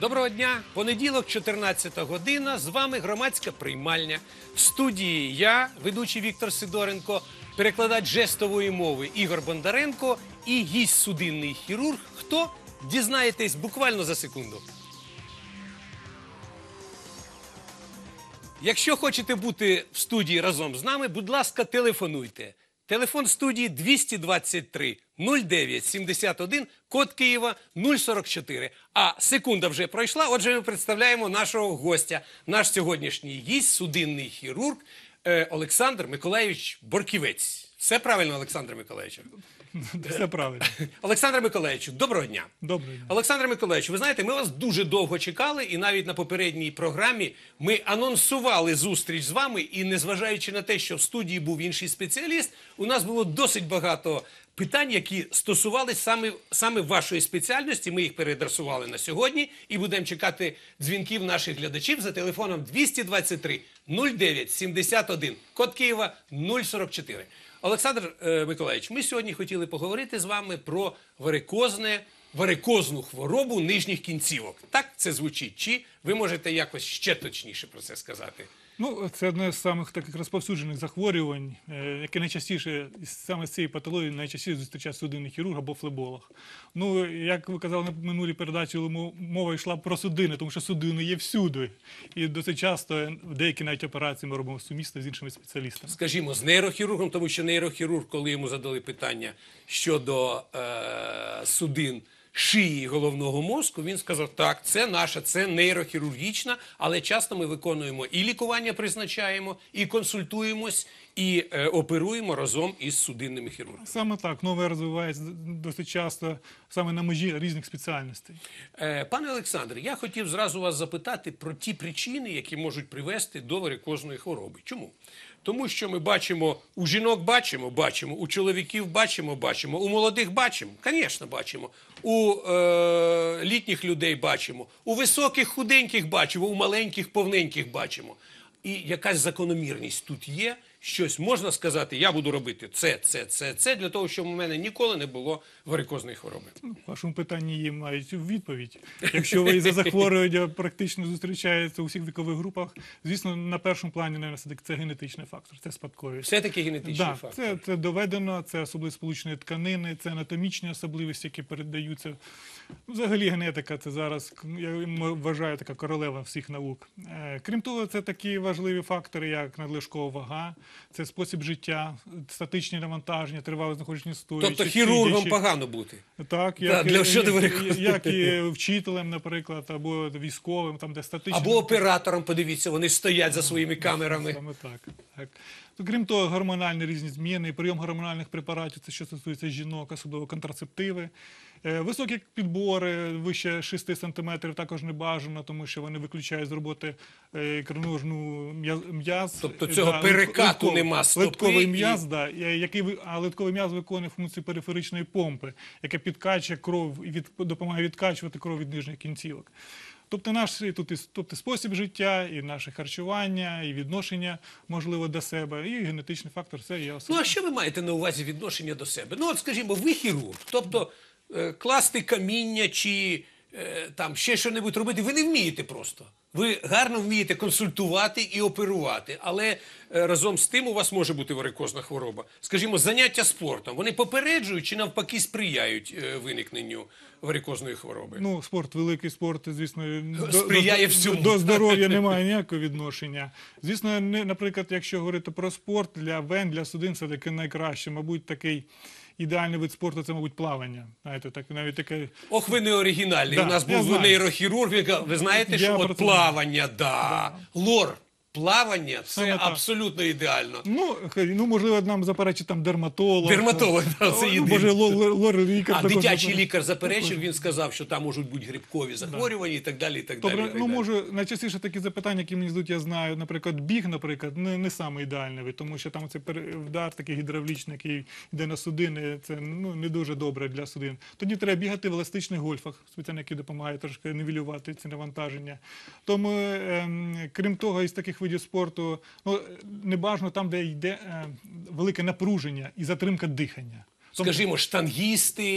Доброго дня! Понеділок, 14 година. З вами громадська приймальня. В студії я, ведучий Віктор Сидоренко, перекладач жестової мови Ігор Бондаренко і гість судинний хірург. Хто? Дізнаєтесь буквально за секунду. Якщо хочете бути в студії разом з нами, будь ласка, телефонуйте. Телефон студії 223 09 71, код Києва 044. А секунда вже пройшла, отже ми представляємо нашого гостя. Наш сьогоднішній гість, судинний хірург Олександр Миколайович Борківець. Все правильно, Олександр Миколайович? Все правильно. Олександр Миколайовичу, доброго дня. Доброго дня. Олександр Миколайович, ви знаєте, ми вас дуже довго чекали, і навіть на попередній програмі ми анонсували зустріч з вами, і незважаючи на те, що в студії був інший спеціаліст, у нас було досить багато питань, які стосувалися саме вашої спеціальності. Ми їх переадресували на сьогодні і будемо чекати дзвінків наших глядачів за телефоном 223 09 71, код Києва 044. Олександр Миколайович, ми сьогодні хотіли поговорити з вами про варикозну хворобу нижніх кінцівок. Так це звучить? Чи ви можете якось ще точніше про це сказати? Ну, це одне з самих таких розповсюджених захворювань, яке найчастіше, саме з цієї патології, найчастіше зустрічає судинний хірург або флеболог. Ну, як ви казали на минулій передачі, мова йшла про судини, тому що судини є всюди. І досить часто деякі навіть операції ми робимо сумісно з іншими спеціалістами. Скажімо, з нейрохірургом, тому що нейрохірург, коли йому задали питання щодо судин шиї головного мозку, він сказав, так, це наша, це нейрохірургічна, але часто ми виконуємо і лікування призначаємо, і консультуємось, і оперуємо разом із судинними хірургами. Саме так, нове розвивається досить часто саме на межі різних спеціальностей. Пане Олександре, я хотів зразу вас запитати про ті причини, які можуть привести до варикозної хвороби. Чому? Тому що ми бачимо, у жінок бачимо, у чоловіків бачимо, у молодих бачимо, звісно, бачимо, у літніх людей бачимо, у високих худеньких бачимо, у маленьких повненьких бачимо. І якась закономірність тут є, щось можна сказати, я буду робити це, для того, щоб у мене ніколи не було варикозної хвороби. В вашому питанні є мають відповідь. Якщо ви за захворювання практично зустрічаєте у всіх вікових групах, звісно, на першому плані, все-таки, це генетичний фактор, це спадковість. Все-таки генетичний Да, фактор. це доведено, це особливість сполучної тканини, це анатомічні особливості, які передаються. Взагалі генетика – це зараз, я вважаю, така королева всіх наук. Крім того, це такі важливі фактори, як надлишкова вага, це спосіб життя, статичні навантаження, тривале знаходження стоячи. Тобто хірургом погано бути? Так, як і вчителем, наприклад, або військовим, там, де статичні... Або оператором, подивіться, вони стоять за своїми камерами. Саме так. Крім того, гормональні різні зміни, прийом гормональних препаратів, це що стосується жінок, особливо контрацептиви. Високі підбори, вище 6 см, також не бажано, тому що вони виключають з роботи ікроножну м'яз. Тобто цього перекату нема стопи. Литковий м'яз, а литковий м'яз виконує функцію периферичної помпи, яка підкачує кров і допомагає відкачувати кров від нижніх кінцівок. Тобто спосіб життя, і наше харчування, і відношення, можливо, до себе, і генетичний фактор – це є особливо. Ну, а що ви маєте на увазі відношення до себе? Ну, от, скажімо, ви хірург, тобто класти каміння чи там ще що-небудь робити, ви не вмієте просто. Ви гарно вмієте консультувати і оперувати, але разом з тим у вас може бути варикозна хвороба. Скажімо, заняття спортом, вони попереджують чи навпаки сприяють виникненню варикозної хвороби? Ну, спорт, великий спорт, звісно, сприяє всьому. До здоров'я немає ніякого відношення. Звісно, наприклад, якщо говорити про спорт, для вен, для судин все-таки найкраще, мабуть, такий ідеальний вид спорту – це, мабуть, плавання. Знаєте, навіть таке... Ох, ви не оригінальний. Да, у нас був нейрохірург, він казав, ви знаєте, що от плавання, лор. Плавання – це абсолютно ідеально. Ну, можливо, нам заперечить там дерматолог. Дерматолог, це єдине. Може, лор-лікар. А дитячий лікар заперечив, він сказав, що там можуть бути грибкові захворювання і так далі, і так далі. Ну, може, найчастіше такі запитання, які мені здають, я знаю, наприклад, біг, наприклад, не саме ідеальний вид, тому що там цей вдар такий гідравлічний, який йде на судини, це не дуже добре для судин. Тоді треба бігати в еластичних гольфах, спеціально, які допомагають трошки нівелювати ці навантаження. Тому, крім того, із таких видів спорту, не бажано там, де йде велике напруження і затримка дихання. Скажімо, штангісти,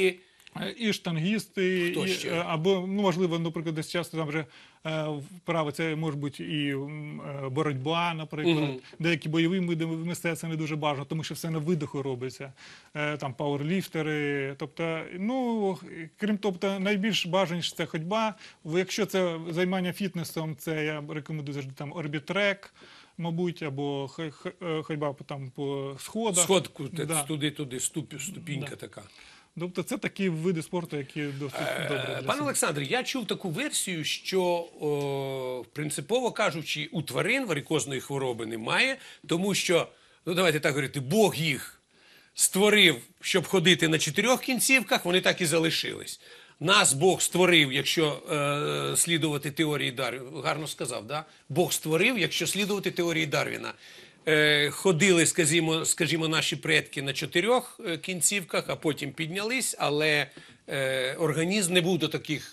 І штангісти, Хто ще? або, ну, можливо, наприклад, десь часто там вже вправи, це може бути і боротьба, наприклад. Деякі бойові види мистецтва не дуже бажано, тому що все на видиху робиться. Там пауерліфтери. Тобто, ну, крім того, найбільш бажаніше це ходьба. Якщо це займання фітнесом, це я рекомендую завжди там орбітрек, мабуть, або ходьба там по сходах. Сходку, Да. туди, ступінька така. Тобто це такі види спорту, які досить добре для Пане себе. Олександре, я чув таку версію, що принципово кажучи, у тварин варикозної хвороби немає, тому що, ну давайте так говорити, Бог їх створив, щоб ходити на 4 кінцівках, вони так і залишились. Нас Бог створив, якщо слідувати теорії Дарвіна, гарно сказав, да? Бог створив, якщо слідувати теорії Дарвіна. Ходили, скажімо, наші предки на 4 кінцівках, а потім піднялись, але організм не був до таких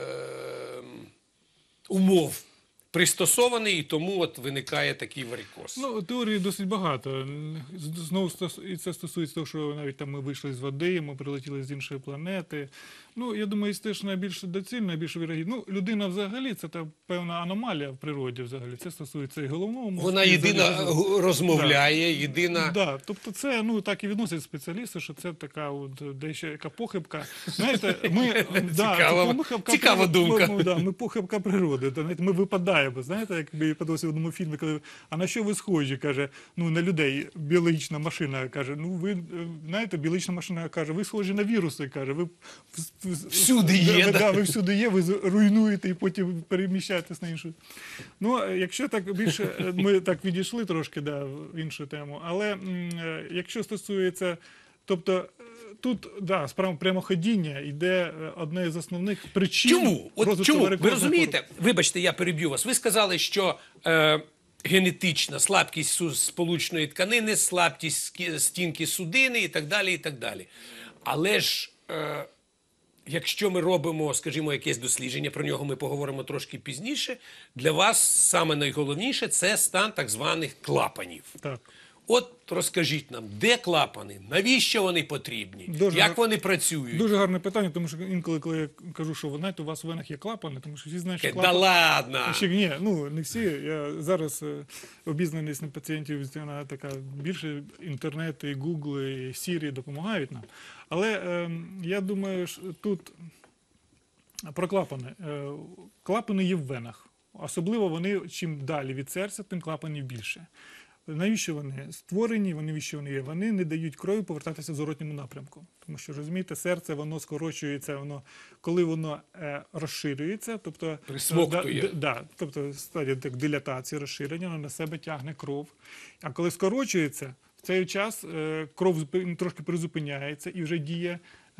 умов пристосований, і тому от виникає такий варикоз. Ну, теорії досить багато. Знову і це стосується того, що навіть там ми вийшли з води, ми прилетіли з іншої планети. Ну, я думаю, це теж найбільш доцільно, найбільш вірогідно. Ну, людина взагалі, це певна аномалія в природі взагалі. Це стосується і головного мозку. Вона і єдина взагалі- розмовляє, єдина... Да, тобто це, ну, так і відносять спеціалісти, що це така от дещо яка похибка. Знаєте, ми Цікава думка. Ми похибка природи. Знаєте, ми випадаємо. Знаєте, як мені подобається в одному фільмі, коли а на що ви схожі? Каже, ну на людей біологічна машина каже. Ну ви знаєте, біологічна машина каже, ви схожі на віруси. Каже, ви Всюди є, да, ви всюди є, ви руйнуєте і потім переміщаєтесь на іншу. Ну, якщо так більше, ми так відійшли трошки, да, в іншу тему, але якщо стосується, тобто тут, да, справа прямоходіння йде одне з основних причин. Чому? От розвитку чому? Ви варикозної розумієте? хвороби. Вибачте, я переб'ю вас. Ви сказали, що генетична слабкість сполучної тканини, слабкість стінки судини і так далі, і так далі. Але ж якщо ми робимо, скажімо, якесь дослідження, про нього ми поговоримо трошки пізніше, для вас саме найголовніше – це стан так званих клапанів. Так. От розкажіть нам, де клапани, навіщо вони потрібні, як вони працюють? Дуже гарне питання, тому що інколи, коли я кажу, що знаєте, у вас в венах є клапани, тому що всі знають, що Да клапани... ладно! Ще ні, ну не всі. Я зараз обізнаний з пацієнтів, вона така більше інтернет, і Google, і Siri допомагають нам. Але я думаю, що тут про клапани. Клапани є в венах. Особливо вони, чим далі від серця, тим клапанів більше. Навіщо вони створені, навіщо вони є? Вони не дають крові повертатися в зворотньому напрямку. Тому що, розумієте, серце, воно скорочується, коли воно розширюється, тобто, присмоктує. Тобто стадія дилатації, розширення, воно на себе тягне кров. А коли скорочується, в цей час кров трошки призупиняється і вже діє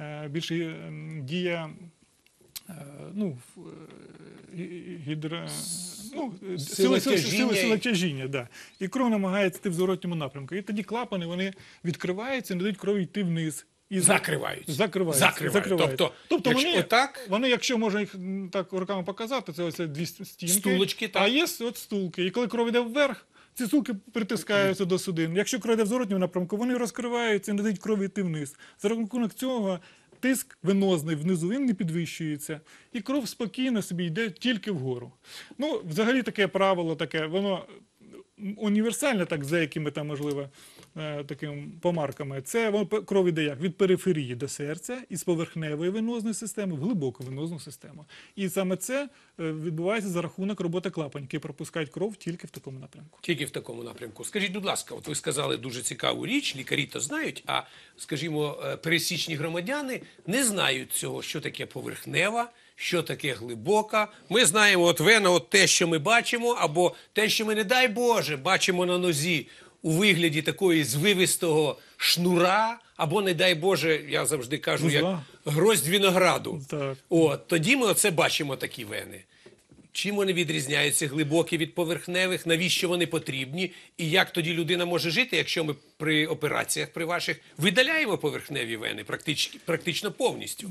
сила тяжіння, да. І кров намагається йти в зворотньому напрямку. І тоді клапани, вони відкриваються і не дають крові йти вниз. І Закриваються. Тобто якщо вони, якщо можна їх так руками показати, це ось 2 стінки, стулочки, так. а є от стулки. І коли кров йде вверх, ці стулки притискаються до судин. Якщо кров йде в зворотньому напрямку, вони розкриваються і не дають крові йти вниз. За рахунок цього тиск венозний внизу, він не підвищується. І кров спокійно собі йде тільки вгору. Ну, взагалі таке правило, воно універсальне, так, за якими там, можливо, такими помарками. Це кров йде як? Від периферії до серця, із поверхневої венозної системи в глибоку венозну систему. І саме це відбувається за рахунок роботи клапанів, які пропускають кров тільки в такому напрямку. Тільки в такому напрямку. Скажіть, будь ласка, от ви сказали дуже цікаву річ, лікарі то знають, а, скажімо, пересічні громадяни не знають цього, що таке поверхнева, що таке глибока. Ми знаємо, от вена, от те, що ми бачимо, або те, що ми, не дай Боже, бачимо на нозі у вигляді такої звивистого шнура, або, не дай Боже, я завжди кажу, як гроздь винограду. Так. От, тоді ми оце бачимо, такі вени. Чим вони відрізняються, глибокі від поверхневих, навіщо вони потрібні, і як тоді людина може жити, якщо ми при операціях при ваших видаляємо поверхневі вени практично повністю?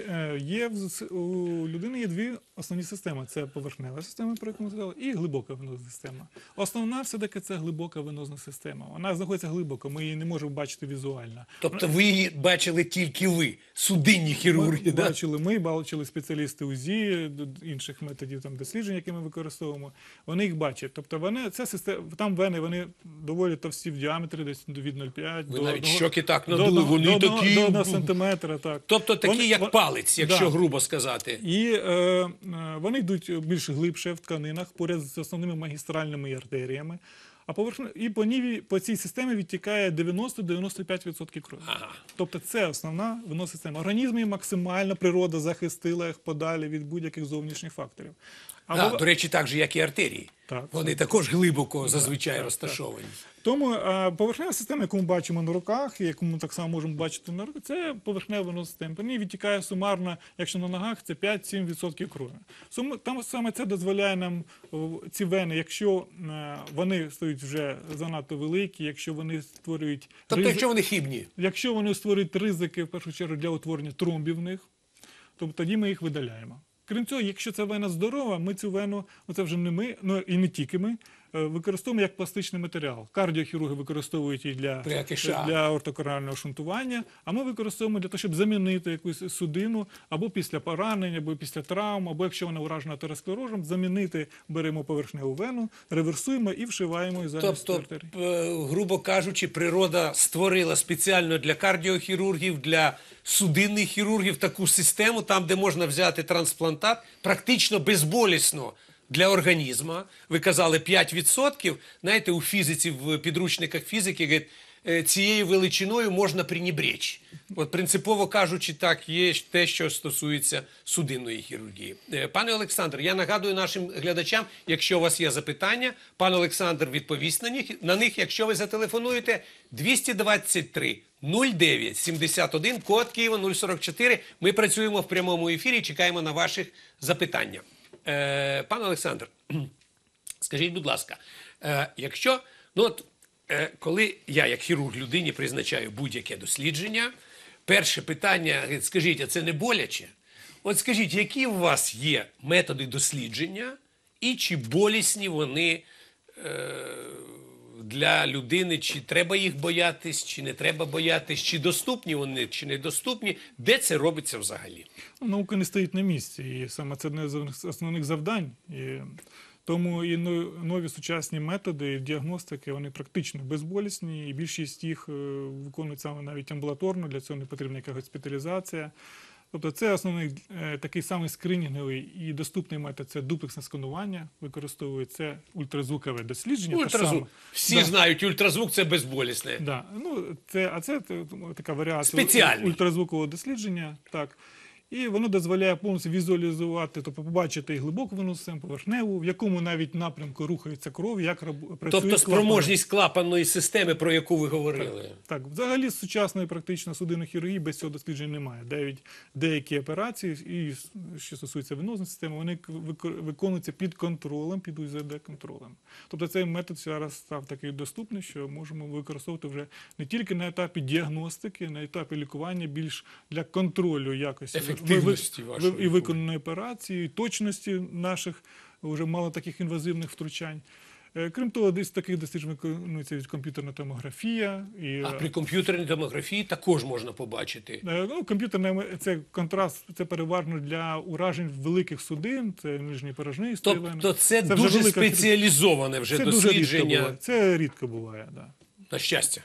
У людини є дві основні системи. Це поверхнева система, про яку ми сказали, і глибока венозна система. Основна все-таки це глибока венозна система. Вона знаходиться глибоко, ми її не можемо бачити візуально. Тобто ви її бачили тільки ви, судинні хірурги, да? Ми бачили спеціалісти УЗІ, інших методів там, досліджень, які ми використовуємо. Вони їх бачать. Тобто там вени вони доволі товсті в діаметрі, десь від 0,5 Ви до навіть щоки так надули, вони такі... до 1 сантиметра. Так. Тобто такі, як палець, якщо да. грубо сказати. І вони йдуть більш глибше в тканинах, поряд з основними магістральними артеріями. А по цій системі відтікає 90-95% крові. Ага. Тобто це основна венозна система. Організм її максимально природа захистила їх подалі від будь-яких зовнішніх факторів. До речі, так же, як і артерії. Так. Вони також глибоко зазвичай розташовані. Тому поверхнева система, яку ми бачимо на руках, і яку ми так само можемо бачити на руках, це поверхнева венозна система. По ній відтікає сумарно, якщо на ногах, це 5-7% крові. Там саме це дозволяє нам ці вени, якщо вони стають вже занадто великі, якщо вони створюють Тобто, якщо вони хибні? Якщо вони створюють ризики, в першу чергу, для утворення тромбів в них, то тоді ми їх видаляємо. Крім цього, якщо ця вена здорова, ми цю вену, це вже не ми, і не тільки ми, використовуємо як пластичний матеріал. Кардіохірурги використовують її для ортокорального шунтування, а ми використовуємо для того, щоб замінити якусь судину або після поранень, або після травм, або якщо вона уражена атеросклерозом, замінити, беремо поверхневу вену, реверсуємо і вшиваємо із замість артерії. Тобто, грубо кажучи, природа створила спеціально для кардіохірургів, для судинних хірургів таку систему, там, де можна взяти трансплантат, практично безболісно для організму. Ви казали 5%. Знаєте, у фізиці, в підручниках фізики, говорять, цією величиною можна пренебречь. От принципово кажучи, так, є те, що стосується судинної хірургії. Пане Олександр, я нагадую нашим глядачам, якщо у вас є запитання, пан Олександр відповість на них, якщо ви зателефонуєте 223 09 71, код Києва 044. Ми працюємо в прямому ефірі і чекаємо на ваших запитання. Пане Олександр, скажіть, будь ласка, коли я, як хірург, людині призначаю будь-яке дослідження, перше питання, скажіть, а це не боляче? От скажіть, які у вас є методи дослідження і чи болісні вони для людини, чи треба їх боятись, чи не треба боятись, чи доступні вони, чи недоступні, де це робиться взагалі? Наука не стоїть на місці, і саме це одне з основних завдань. Тому і нові сучасні методи діагностики, вони практично безболісні, і більшість їх виконують саме навіть амбулаторно, для цього не потрібна якась госпіталізація. Тобто це основний такий самий скринінговий і доступний метод – це дуплексне сканування, використовують це ультразвукове дослідження. Ультразвук. Всі знають, ультразвук – це безболісне. Да. Це така варіація спеціальне ультразвукового дослідження. Так. І воно дозволяє повністю візуалізувати, тобто побачити і глибоку венозну систему, поверхневу, в якому навіть напрямку рухається кров, як працює тобто спроможність клапанної системи, про яку ви говорили. Так, взагалі з сучасної практично судинної хірургії без цього дослідження немає. Навіть деякі операції, і що стосується венозної системи, вони виконуються під контролем, під УЗД-контролем. Тобто цей метод зараз став такий доступний, що можемо використовувати вже не тільки на етапі діагностики, на етапі лікування, більш для контролю якості і виконаної операції, і точності наших вже мало таких інвазивних втручань. Крім того, десь таких досліджень виконується комп'ютерна томографія. А при комп'ютерній томографії також можна побачити? Комп'ютерна – це контраст, це переважно для уражень великих судин, це нижній порожнистий вени. Тобто це дуже спеціалізоване вже дослідження? Це рідко буває, так. На щастя.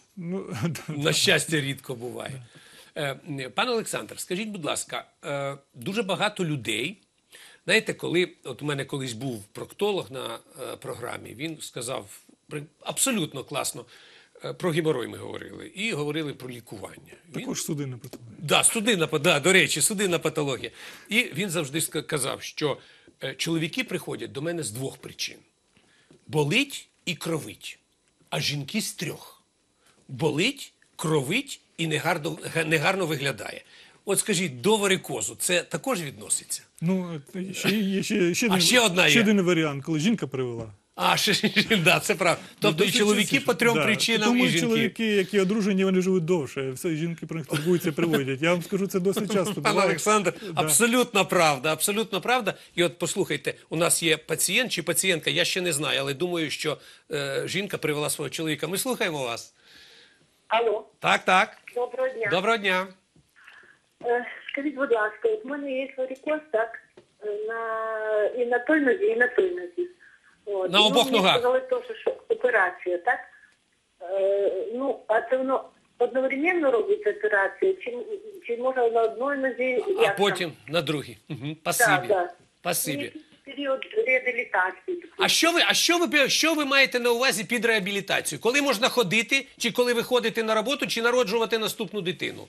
На щастя, рідко буває. Пане Олександр, скажіть, будь ласка, дуже багато людей, знаєте, коли, от у мене колись був проктолог на програмі, він сказав, абсолютно класно, про геморой ми говорили, і говорили про лікування. Також судинна патологія. До речі, судинна патологія. І він завжди казав, що чоловіки приходять до мене з двох причин. Болить і кровить, а жінки з трьох. Болить, кровить і негарно виглядає. От скажіть, до варикозу це також відноситься? Ну, ще одна є. ще один варіант, коли жінка привела. Да, це правда. Тобто і чоловіки по трьом причинам, Тому і жінки. чоловіки, які одружені, вони живуть довше. Все, жінки про них турбуються, приводять. Я вам скажу, це досить часто Пане буває. Олександр, Да. абсолютно правда, абсолютно правда. І от послухайте, у нас є пацієнт чи пацієнтка, я ще не знаю, але думаю, що жінка привела свого чоловіка. Ми слухаємо вас. Алло, Так. доброго дня. Доброго дня. Скажіть, будь ласка, от в мене є варикоз, так, і на той нозі, і на той нозі. От. На обох ногах? Мені сказали теж, що операція, так? А це воно одновременно робиться операція, чи може на одній нозі? А потім на другій. Угу. Спасибі. Спасибі. Період реабілітації. Що ви маєте на увазі під реабілітацією? Коли можна ходити, чи коли ви ходите на роботу, чи народжувати наступну дитину?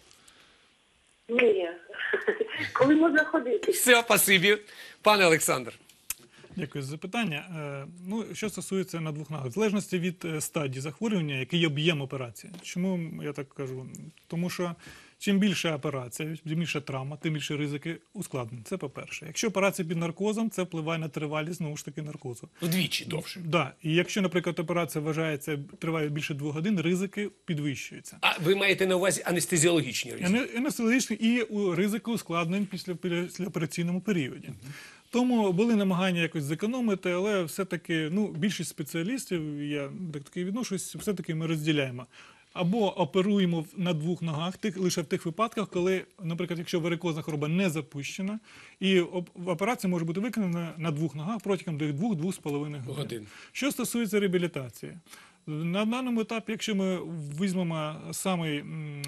Ні. Коли можна ходити? Все, спасибі. Пане Олександр. Дякую за запитання. Ну, що стосується на двох ногах, в залежності від стадії захворювання, який є об'єм операції. Чому я так кажу? Тому що чим більша операція, чим більша травма, тим більше ризики ускладнень. Це по-перше. Якщо операція під наркозом, це впливає на тривалість, знову ж таки, наркозу. Вдвічі довше. Да. І якщо, наприклад, операція вважається, триває більше 2 годин, ризики підвищуються. А ви маєте на увазі анестезіологічні ризики? Анестезіологічні і ризики ускладнень післяопераційному періоді. Тому були намагання якось зекономити, але все-таки більшість спеціалістів, я до таких відношусь, все-таки ми розділяємо. Або оперуємо на двох ногах, лише в тих випадках, коли, наприклад, якщо варикозна хвороба не запущена, і операція може бути виконана на двох ногах протягом 2-2,5 годин. Що стосується реабілітації, на даному етапі, якщо ми візьмемо самий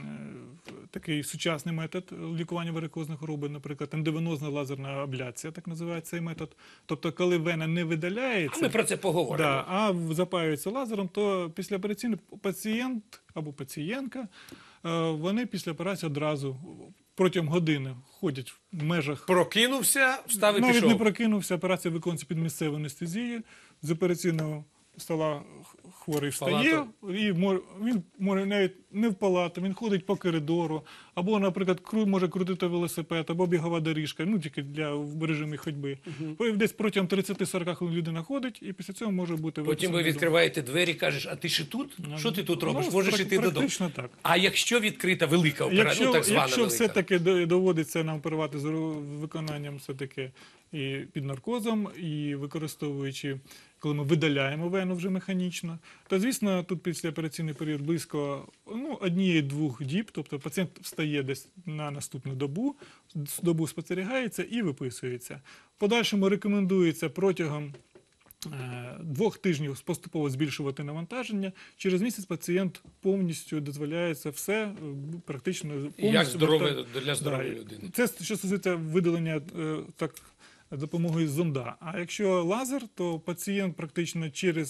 такий сучасний метод лікування варикозної хвороби, наприклад, ендовенозна лазерна абляція, так називається цей метод. Тобто, коли вена не видаляється, Ми про це поговоримо. а запаюється лазером, то післяопераційний пацієнт або пацієнтка, вони після операції одразу протягом години ходять в межах. Прокинувся, встав і Навіть пішов. не прокинувся, операція виконується під місцевою анестезією, з операційного стола хворий встає, і він може навіть не в палату, він ходить по коридору, або, наприклад, може крутити велосипед, або бігова доріжка, тільки в режимі ходьби. Десь протягом 30-40 хвилин людина ходить, і після цього може бути Потім ви відкриваєте двері, кажеш, а ти ще тут? Що ти тут робиш? Можеш іти додому. Практично так. А якщо відкрита велика операція, так звана Якщо велика? все-таки доводиться нам оперувати з виконанням все-таки і під наркозом, і використовуючи, коли ми видаляємо вену вже механічно, то, звісно, тут післяопераційний період близько 1-2 діб, тобто пацієнт встає десь на наступну добу спостерігається і виписується. В подальшому рекомендується протягом 2 тижнів поступово збільшувати навантаження. Через місяць пацієнт повністю дозволяється все, практично повністю. Як для здорової людини. Це що стосується видалення за допомогою зонда. А якщо лазер, то пацієнт практично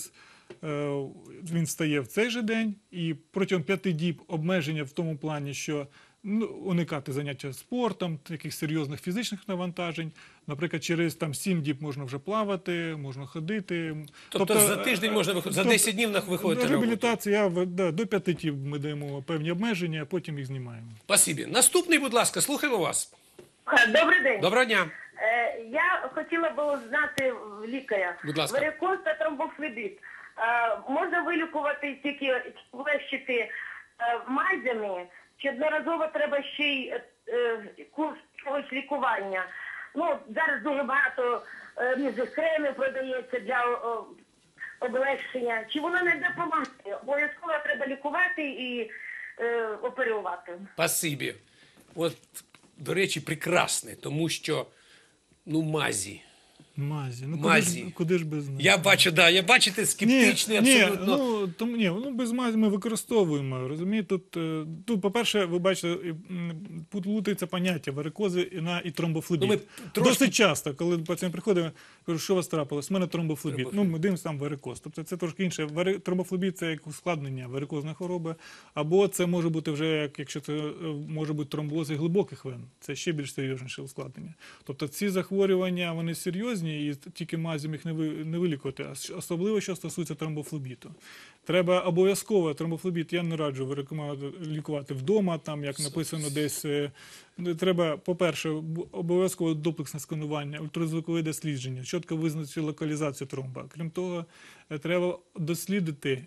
він встає в цей же день, і протягом 5 діб обмеження в тому плані, що уникати заняття спортом, таких серйозних фізичних навантажень. Наприклад, через 7 діб можна вже плавати, можна ходити. Тобто за тиждень можна виходити, за 10 днів виходити на роботу. Реабілітація, до 5 діб ми даємо певні обмеження, а потім їх знімаємо. Спасибі. Наступний, будь ласка, слухаємо вас. Добрий день. Доброго дня. Я хотіла б знати лікаря. Будь ласка. Варикоз та тромбофлебіт. Можна вилікувати тільки влещити мазями, чи одноразово треба ще й курс якогось лікування? Зараз дуже багато мізохремів продається для облегшення. Чи воно не допомагає? Обов'язково треба лікувати і оперувати. Спасибі. От, до речі, прекрасне, тому що, мазі. Мазі. Куди ж без них? Я бачите, скептичний абсолютно. Без мазі ми використовуємо, розумієте? Тут, по-перше, ви бачите, плутається поняття варикози і тромбофлебіт. Досить часто, коли пацієнт приходить, я кажу, що у вас трапилось? У мене тромбофлебіт. Ми дивимося там варикоз. Тобто це трошки інше. Тромбофлебіт – це як ускладнення варикозної хвороби, або це може бути вже, якщо це може бути тромбози глибоких вен. Це ще більш серйозніше ускладнення. Тобто ці захворювання, вони серйозні, і тільки мазем їх не вилікувати, особливо, що стосується тромбофлебіту. Треба обов'язково тромбофлебіт, я не раджу лікувати вдома, там, як написано десь Треба, по-перше, обов'язково комплексне сканування, ультразвукове дослідження, чітко визначити локалізацію тромба. Крім того, треба дослідити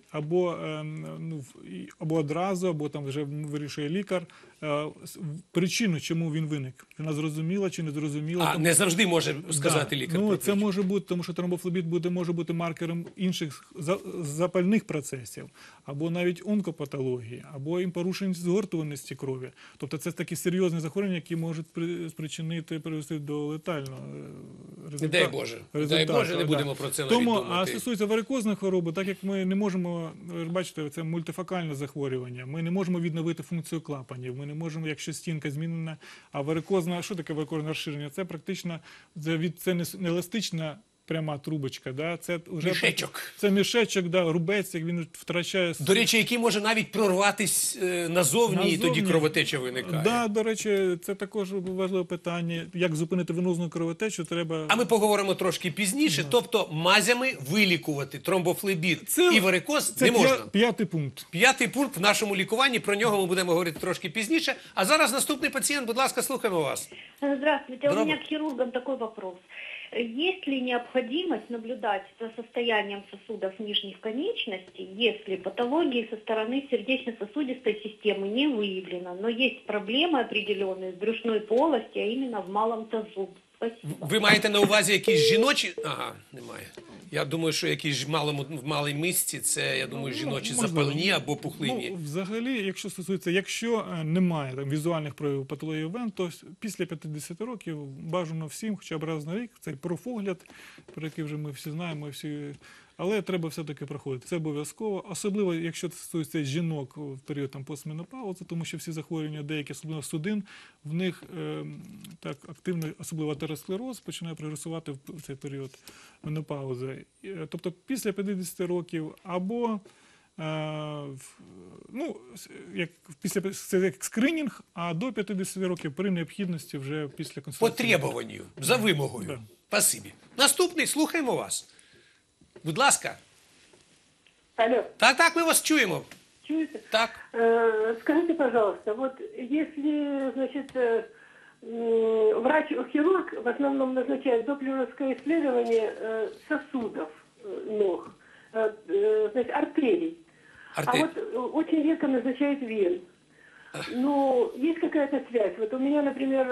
або одразу, або там вже вирішує лікар, причину, чому він виник. Вона зрозуміла чи не зрозуміла. А не завжди може сказати лікар. Ну, про це причину. може бути, тому що тромбофлебіт може бути маркером інших запальних процесів, або навіть онкопатології, або і порушень згортуваності крові. Тобто це такі серйозні захворювання, які можуть привести до летального результату. Дай Боже. Дай Боже, не будемо про це навіть Тому, думати. а стосується варикозної хвороби, так як ми не можемо, ви бачите, це мультифокальне захворювання, ми не можемо відновити функцію клапанів, ми не можемо, якщо стінка змінена, а варикозна, що таке варикозне розширення? Це практично, це не еластична пряма трубочка, да? Це вже Мішечок. Це мішечок, да, рубець, як він втрачає. До речі, який може навіть прорватись назовні, і тоді кровотеча виникає. Да, до речі, це також важливе питання. Як зупинити венозну кровотечу, треба... А ми поговоримо трошки пізніше. Тобто мазями вилікувати тромбофлебіт і варикоз не можна. П'ятий пункт. П'ятий пункт в нашому лікуванні, про нього ми будемо говорити трошки пізніше. А зараз наступний пацієнт, будь ласка, слухаємо вас. Здравствуйте. Здорово. У меня к хирургам такой вопрос. Есть ли необходимость наблюдать за состоянием сосудов нижних конечностей, если патологии со стороны сердечно-сосудистой системы не выявлено, но есть проблемы определенные в брюшной полости, а именно в малом тазу? Спасибо. Ви маєте на увазі якісь жіночі? Ага, немає. Я думаю, що якісь в малій мисці, це, я думаю, жіночі можливо. запальні або пухлинні. Ну, взагалі, якщо немає там, візуальних проявів патології вен, то після 50 років бажано всім, хоча б раз на рік, цей профогляд, про який вже ми всі знаємо, але треба все-таки проходити. Це обов'язково, особливо, якщо це стосується жінок в період там, постменопаузи, тому що всі захворювання, деякі, особливо судин, в них так активно, особливо атеросклероз, починає прогресувати в цей період менопаузи. Тобто після 50 років або це як скринінг, а до 50 років при необхідності вже після По консультації. требуванню, за вимогою. Да. Спасибі. Наступний, слухаємо вас. Будь ласка. Алло, Так, ми вас чуємо. чуете? Так. Скажите, пожалуйста, вот если, значит, врач-хирург в основном назначает доплеровское исследование сосудов ног, значит, артерий. А вот очень редко назначает вен. Ну, есть какая-то связь. Вот у меня, например,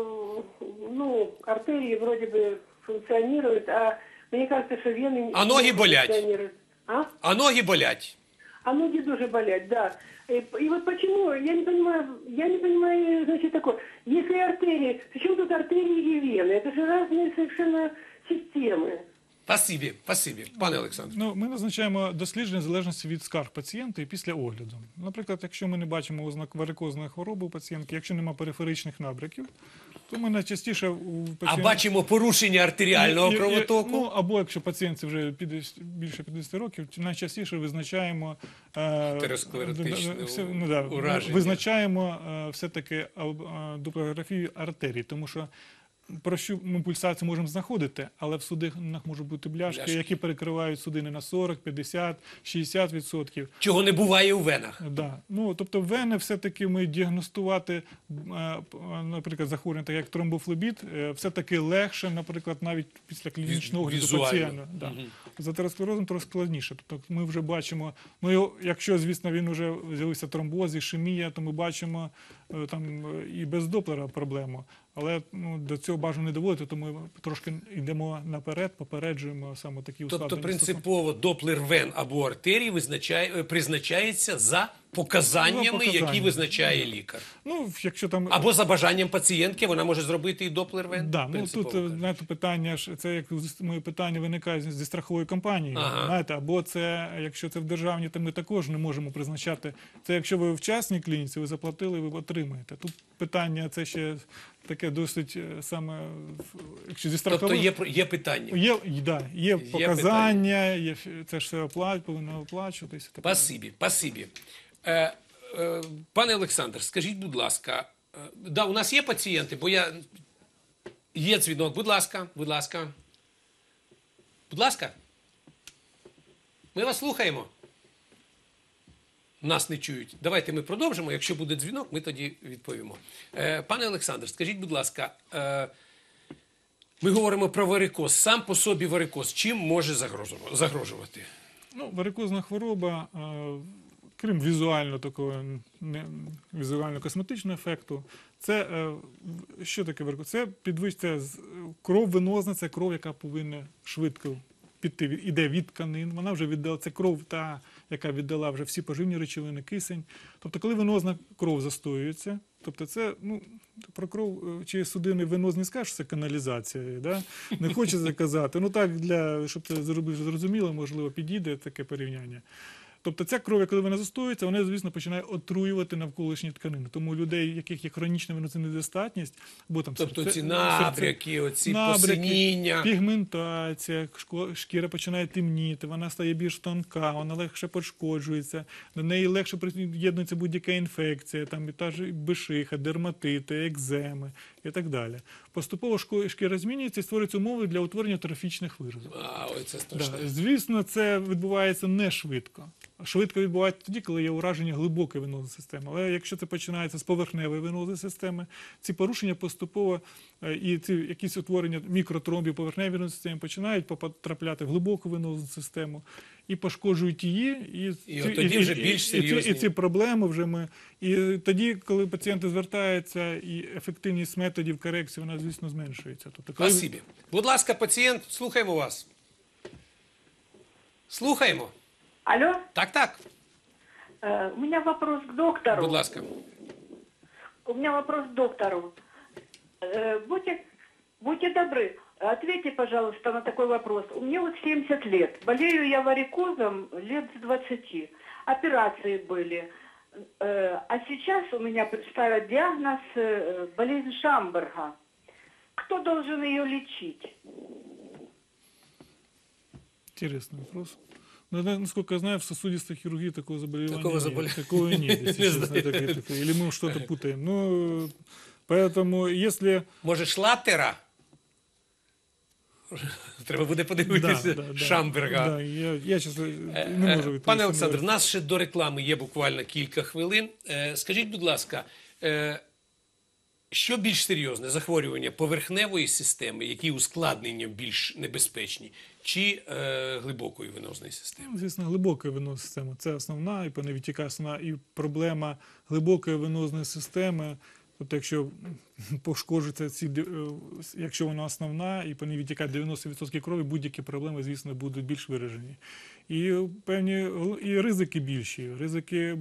артерии вроде бы функционируют, а мне кажется, что вены А ноги болят? функционируют. А ноги болять. А ноги тоже болят, да. И вот почему, я не понимаю, значит, такое. Если артерии, почему тут артерии и вены? Это же разные совершенно системы. Спасибі, пане Олександр. Ну, ми назначаємо дослідження в залежності від скарг пацієнта і після огляду. Наприклад, якщо ми не бачимо ознак варикозної хвороби у пацієнтки, якщо немає периферичних набряків, то ми найчастіше у А пацієнта... бачимо порушення артеріального кровотоку. Ну, або якщо пацієнтці вже більше 50 років, найчастіше визначаємо Атеросклеротичне ураження. визначаємо все-таки доплерографію артерій, тому що ми пульсацію можемо знаходити, але в судинах можуть бути бляшки, які перекривають судини на 40, 50, 60%. Чого не буває у венах. Да. Ну, тобто вени все-таки ми діагностувати, наприклад, захворювання, так як тромбофлебіт, все-таки легше, наприклад, навіть після клінічного огляду Візуально. пацієнта. Да. З атеросклерозом трохи складніше. Тобто ми вже бачимо, ну, якщо, звісно, він вже з'явився тромбоз, ішемія, то ми бачимо там і без доплера проблему. Але до цього бажано не доводити, то ми трошки йдемо наперед, попереджуємо саме такі ускладнення. Тобто принципово доплер вен або артерій призначається за показаннями, які визначає лікар. Ну, якщо там... Або за бажанням пацієнтки вона може зробити і доплер вен. Да, ну тут знаєте, питання ж, це як моє питання виникає зі страхової компанії. Знаєте, або це, якщо це в державній, то ми також не можемо призначати. Це якщо ви в частній клініці, ви заплатили, ви отримаєте. Тут питання це ще таке досить саме, якщо зі страхової... Тобто є питання. Є показання, це ж все повинно оплачуватися. Спасибі. Пане Олександр, скажіть, будь ласка, у нас є пацієнти, бо є дзвінок, будь ласка. Ми вас слухаємо. Нас не чують. Давайте ми продовжимо. Якщо буде дзвінок, ми тоді відповімо. Пане Олександр, скажіть, будь ласка, ми говоримо про варикоз. Сам по собі варикоз чим може загрожувати? Ну, варикозна хвороба, крім візуально такого візуально-косметичного ефекту, це що таке варикоз? Це підвищення кров венозна, це кров, яка повинна швидко піти, іде від тканин. Вона вже віддала, це кров та, яка віддала вже всі поживні речовини, кисень. Тобто, коли венозна кров застоюється, тобто це, ну, про кров чи судини венозні скажеш, це каналізація, да? Не хочеться казати. Ну так, щоб це зрозуміло, можливо, підійде таке порівняння. Тобто ця кров, коли вона застоюється, вона, звісно, починає отруювати навколишні тканини. Тому людей, у яких є хронічна венозна недостатність, або там тобто ці набряки, оці посиніння, пігментація, шкіра починає темніти, вона стає більш тонка, вона легше пошкоджується, до неї легше приєднується будь-яка інфекція, там і та ж бишиха, дерматити, екземи і так далі. Поступово шкіра змінюється і створюються умови для утворення трофічних виразів. Ой, це страшно. Да. Звісно, це відбувається не швидко. Швидко відбувається тоді, коли є ураження глибокої венозної системи. Але якщо це починається з поверхневої венозної системи, ці порушення поступово і ці якісь утворення мікротромбів поверхневої венозної системи починають потрапляти в глибоку венозну систему і пошкоджують її. Тоді вже більш серйозні. І ці проблеми вже ми... І тоді, коли пацієнти звертаються, і ефективність методів корекції, вона, звісно, зменшується. Тобто, коли... Спасибі. Будь ласка, пацієнт, слухаємо вас. Слухаємо. Алло? Так. У меня вопрос к доктору. Будь ласка. У меня вопрос к доктору. Будьте добры, ответьте, пожалуйста, на такой вопрос. Мне вот 70 лет. Болею я варикозом лет с 20. Операции были. А сейчас у меня ставят диагноз болезнь Шамберга. Кто должен ее лечить? Интересный вопрос. Ну, насколько я знаю, в сосудистой хирургии такого заболевания нет. Такого нет, если честно. Или мы что-то путаем. Ну, поэтому, если... Може, Шлаттера? Треба буде подивитися Шамберга. Да, я чесно, не можу відповісти. Пане Олександр, в нас ще до реклами є буквально кілька хвилин. Скажіть, будь ласка, що більш серйозне? Захворювання поверхневої системи, які ускладнення більш небезпечні, чи глибокої венозної системи? Звісно, глибока венозна система. Це основна, і по ній витікає основна і проблема глибокої венозної системи. Тобто, якщо пошкоджується якщо вона основна і по ній відтікає 90% крові, будь-які проблеми, звісно, будуть більш виражені. І певні ризики більші. Ризики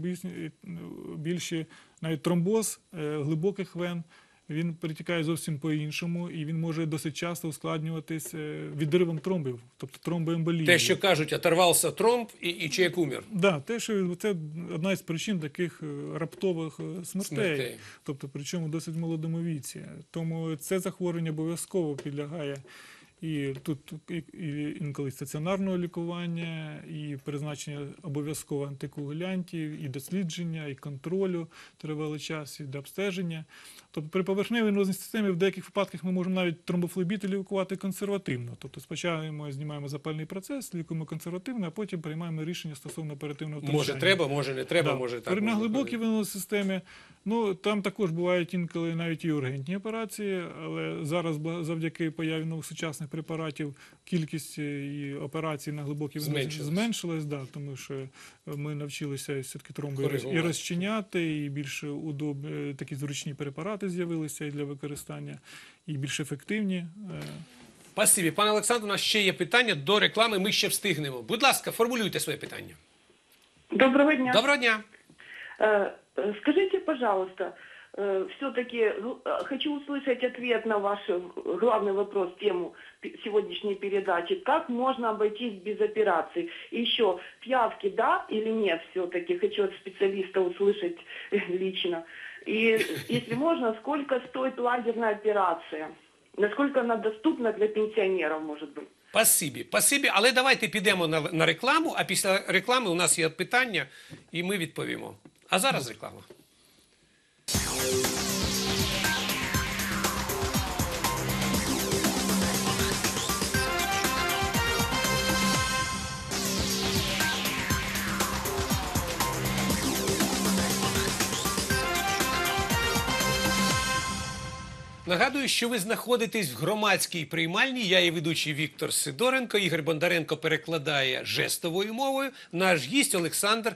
більші, навіть тромбоз глибоких вен, він перетікає зовсім по-іншому, і він може досить часто ускладнюватись відривом тромбів, тобто тромбоемболією. Те, що кажуть, оторвався тромб і чоловік умер. Да, це одна із причин таких раптових смертей. Тобто, причому в досить молодому віці. Тому це захворювання обов'язково підлягає і тут і інколи стаціонарного лікування, і призначення обов'язково антикоагулянтів, і дослідження, і контролю тривалий час, і до обстеження. Тобто при поверхневій венозній системі в деяких випадках ми можемо навіть тромбофлебіти лікувати консервативно. Тобто спочатку ми знімаємо запальний процес, лікуємо консервативно, а потім приймаємо рішення стосовно оперативного втручання. Може треба, може не треба, да. може так. На глибокій венозній системі, ну, там також бувають інколи навіть і ургентні операції, але зараз завдяки появі нових сучасних препаратів кількість і операцій на глибокій венозі зменшилась, да, тому що ми навчилися все-таки тромби і розчиняти, і більш такі зручні препарати з'явилися і для використання, і більш ефективні. Спасибі. Пане Олександр, у нас ще є питання до реклами, ми ще встигнемо. Будь ласка, формулюйте своє питання. Доброго дня. Доброго дня. Скажите, пожалуйста, все-таки хочу услышать ответ на ваш главный вопрос, тему сегодняшней передачи. Как можно обойтись без операций? И еще, пиявки да или нет все-таки? Хочу от специалиста услышать лично. И, если можно, сколько стоит лазерная операция? Насколько она доступна для пенсионеров, может быть? Спасибі. Але давайте підемо на рекламу, а після реклами у нас є питання, і ми відповімо. А зараз реклама. Нагадую, що ви знаходитесь в громадській приймальні. Я і ведучий Віктор Сидоренко. Ігор Бондаренко перекладає жестовою мовою. Наш гість Олександр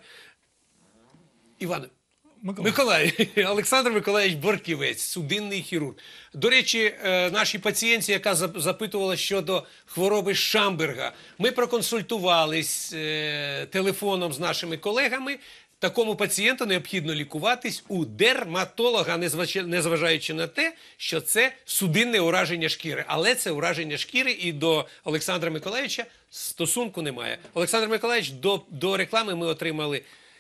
Олександр Миколаївич Борківець, судинний хірург. До речі, нашій пацієнтці, яка запитувала щодо хвороби Шамберга, ми проконсультувались телефоном з нашими колегами. Такому пацієнту необхідно лікуватись у дерматолога, незважаючи на те, що це судинне ураження шкіри. Але це ураження шкіри, і до Олександра Миколаївича стосунку немає. Олександр Миколаївич, до реклами ми отримали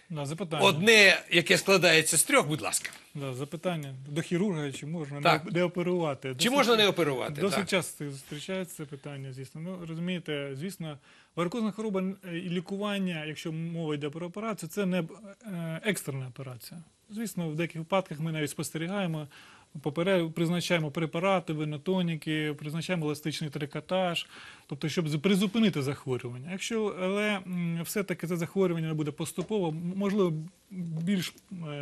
одне, яке складається з 3, будь ласка. Запитання до хірурга, чи можна не оперувати. Чи можна не оперувати? Досить часто зустрічається це питання, звісно. Ну, розумієте, звісно, варикозна хвороба і лікування, якщо мова йде про операцію, це не екстрена операція. Звісно, в деяких випадках ми навіть спостерігаємо, призначаємо препарати, венотоніки, призначаємо еластичний трикотаж, тобто, щоб призупинити захворювання. Але все-таки це захворювання буде поступово, можливо, більш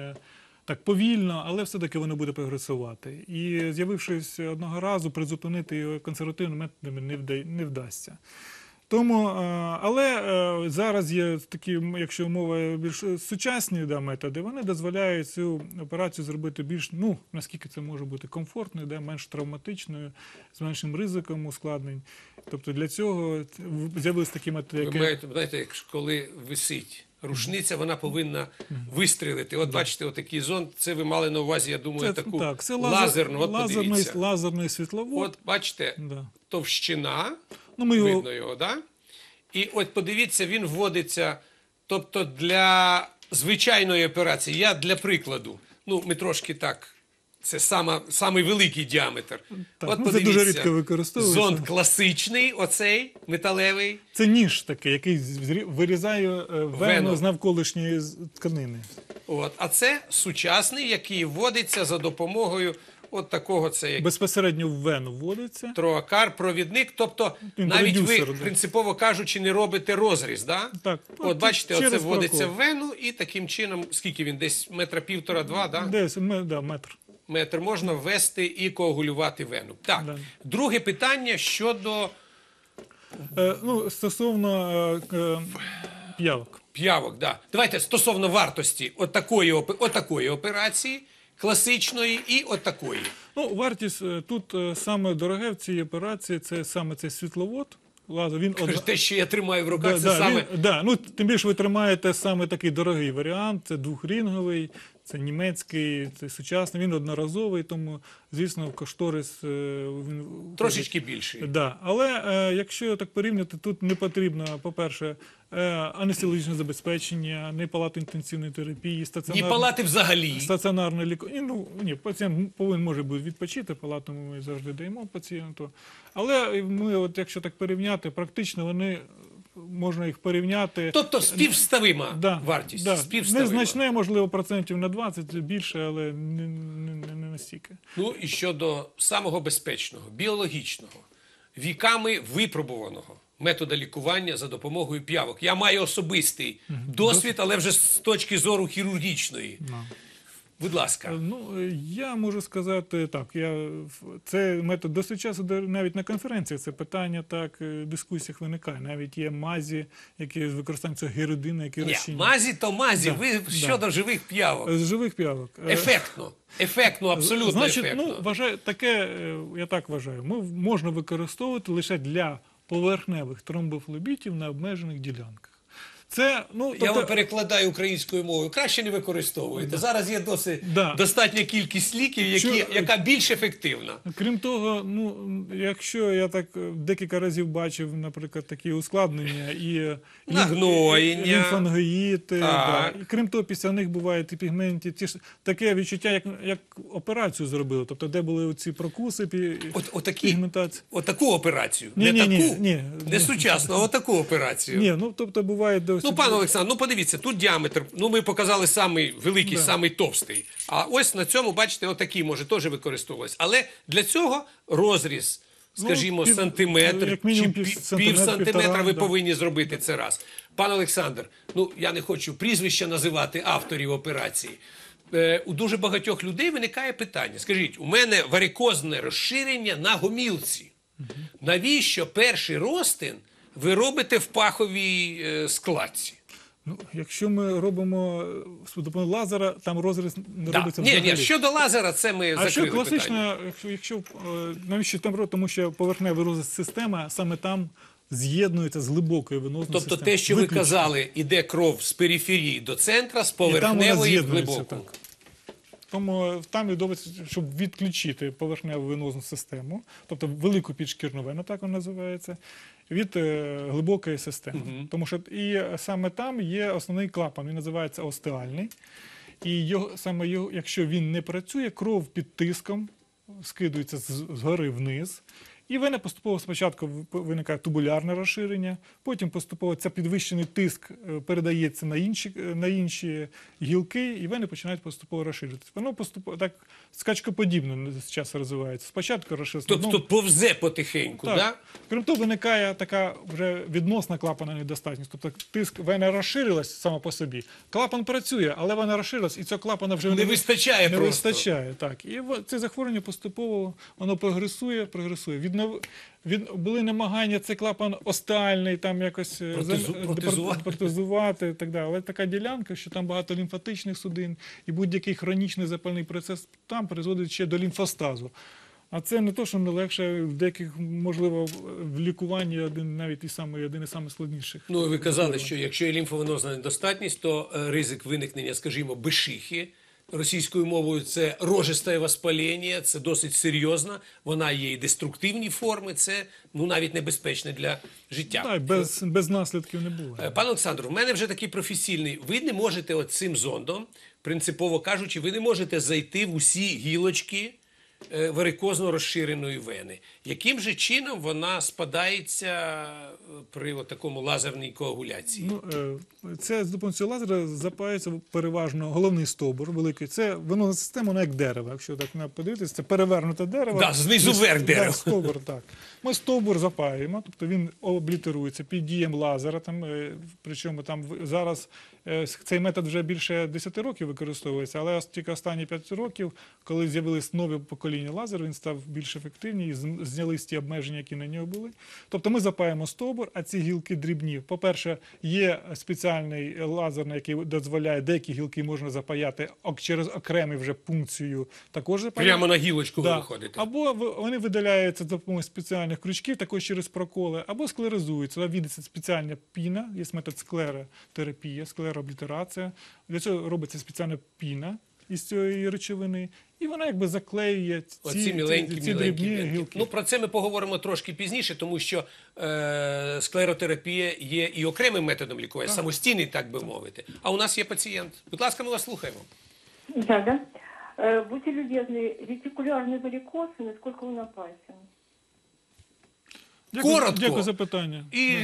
так повільно, але все-таки воно буде прогресувати. І з'явившись одного разу, призупинити його консервативними методами не вдасться. Тому, але зараз є такі, якщо мова більш сучасні методи, вони дозволяють цю операцію зробити більш, наскільки це може бути комфортною, менш травматичною, з меншим ризиком ускладнень. Тобто для цього з'явилися такі методи, які... Ви знаєте, коли висить рушниця, вона повинна вистрілити. От бачите, отакий зонд, це ви мали на увазі, я думаю, таку лазерну, от подивіться. Лазерний світловод. От бачите, товщина, видно його, да? І от подивіться, він вводиться, тобто для звичайної операції, я для прикладу, ми трошки так, це самий великий діаметр. От подивіться, це дуже рідко використовується. Зонд класичний, оцей, металевий. Це ніж такий, який вирізає вену з навколишньої тканини. А це сучасний, який вводиться за допомогою от такого, безпосередньо в вену вводиться. Троакар, провідник, тобто навіть ви, принципово кажучи, не робите розріз, да? Так. От бачите, оце вводиться в вену і таким чином, скільки він, десь 1,5–2 метра, да? Десь, метр. Метр можна ввести і коагулювати вену. Так, друге питання щодо... стосовно п'явок. П'явок, да. Давайте стосовно вартості отакої операції, класичної і отакої. Вартість тут саме дороге в цій операції, це саме цей світловод. Те, що я тримаю в руках, це саме... Тим більше ви тримаєте саме такий дорогий варіант, це двохрінговий, це німецький, це сучасний, він одноразовий, тому, звісно, кошторис... Трошечки більший. Да. Але якщо так порівняти, тут не потрібно, по-перше, анестезіологічне забезпечення, не палати інтенсивної терапії, ні палати взагалі. Стаціонарне лікування. Ні, пацієнт може бути відпочити, палату ми завжди даємо пацієнту. Але ми, якщо так порівняти, практично можна їх порівняти. Тобто співставима вартість. Да. Співставима. Незначне, можливо, процентів на 20 більше, але не настільки. І щодо самого безпечного, біологічного, віками випробуваного метода лікування за допомогою п'явок. Я маю особистий досвід, але вже з точки зору хірургічної. Будь ласка. Я можу сказати так. Це метод досить часто, навіть на конференціях це питання, в дискусіях виникає. Навіть є мазі, які використовуються герудини, які розчиняють. Мазі то мазі. Ви щодо живих п'явок. З живих п'явок. Ефектно, абсолютно ефектно. Я так вважаю, можна використовувати лише для поверхневих тромбофлебітів на обмежених ділянках. Я вам перекладаю українською мовою. Краще не використовуйте. Зараз є достатня кількість ліків, яка більш ефективна. Крім того, якщо я так декілька разів бачив, наприклад, такі ускладнення і нагноєння, лімфангіїти. І крім того, після них бувають і пігменті. Таке відчуття, як операцію зробили. Тобто, де були оці прокуси, пігментація. Отаку операцію? Не сучасну, а отаку операцію. Тобто, буває пане Олександр, подивіться, тут діаметр, ми показали самий великий, самий товстий. А ось на цьому, бачите, отакий може теж використовуватися. Але для цього розріз, скажімо, сантиметр чи пів сантиметра ви повинні зробити це раз. Пане Олександр, я не хочу прізвища називати авторів операції. у дуже багатьох людей виникає питання. Скажіть, у мене варикозне розширення на гомілці. Навіщо перший розтин ви робите в паховій складці? Ну, якщо ми робимо з допомогою лазера, там розріз не робиться взагалі. Ні, щодо лазера, це ми А закрили що питання. класично, навіщо там робити? Тому що поверхнева венозна система саме там з'єднується з глибокою венозною Тобто системою. те, що ви Виключно. казали, іде кров з периферії до центра, з І там вона поверхневої в з'єднується, глибоку. так. Тому там відбувається, щоб відключити поверхневу венозну систему, тобто велику підшкірну вену, так вона називається, від глибокої системи. Тому що і саме там є основний клапан, він називається остеальний. І якщо він не працює, кров під тиском скидується згори вниз. І вена поступово спочатку виникає тубулярне розширення, потім поступово цей підвищений тиск передається на інші гілки, і вени починають поступово розширюватися. Воно поступово так скачкоподібно з часу розвивається. Спочатку розширюється. Тобто повзе потихеньку, так? Да? Крім того, виникає така вже відносна клапана недостатність. Тобто тиск вена розширилась сама по собі. Клапан працює, але вона розширилась, і цього клапана вже Не вистачає не просто. вистачає. Так. І це захворювання поступово воно прогресує. Були намагання цей клапан остеальний там якось протезувати і так далі. Але така ділянка, що там багато лімфатичних судин і будь-який хронічний запальний процес там призводить ще до лімфостазу. А це не то, що не легше, в деяких, можливо, в лікуванні один із самих складніших. Ну, ви казали, що якщо є лімфовенозна недостатність, то ризик виникнення, скажімо, бешихи, російською мовою це рожистое воспалення, це досить серйозна, вона є і деструктивні форми, це навіть небезпечне для життя. Так, без наслідків не було. Пане Олександру, в мене вже такий професійний. Ви не можете цим зондом, принципово кажучи, ви не можете зайти в усі гілочки варикозно розширеної вени. Яким же чином вона спадається при такому лазерній коагуляції? Це з допомогою лазера запаюється переважно головний стовбур великий. Це венозна система, вона як дерево. Якщо так подивитися, це перевернуте дерево. Так, знизу вверх дерево. Так, стовбур, так. Ми стовбур запаюємо, тобто він облітерується під дієм лазера. Причому там зараз цей метод вже більше 10 років використовується, але тільки останні 5 років, коли з'явились нові покоління лазеру, він став більш ефективніший і знялись ті обмеження, які на нього були. Тобто ми запаємо стовбур, а ці гілки дрібні. По-перше, є спеціальний лазер, який дозволяє, деякі гілки можна запаяти через окрему вже пункцію також запаяти. Прямо на гілочку ви виходите. Або вони видаляються за допомогою спеціальних крючків, також через проколи, або склерозуються. Туди вводиться спеціальна піна, є метод склеротерапія, склероаблітерація. Для цього робиться спеціальна піна із цієї речовини, і вона якби заклеює ці дрібні гілки. Ну, про це ми поговоримо трошки пізніше, тому що склеротерапія є і окремим методом лікування, самостійний, так би мовити. А у нас є пацієнт. Будь ласка, ми вас слухаємо. Да. Будьте любезны, ретикулярный варикоз, насколько он опасен? Коротко. Дякую за питання. І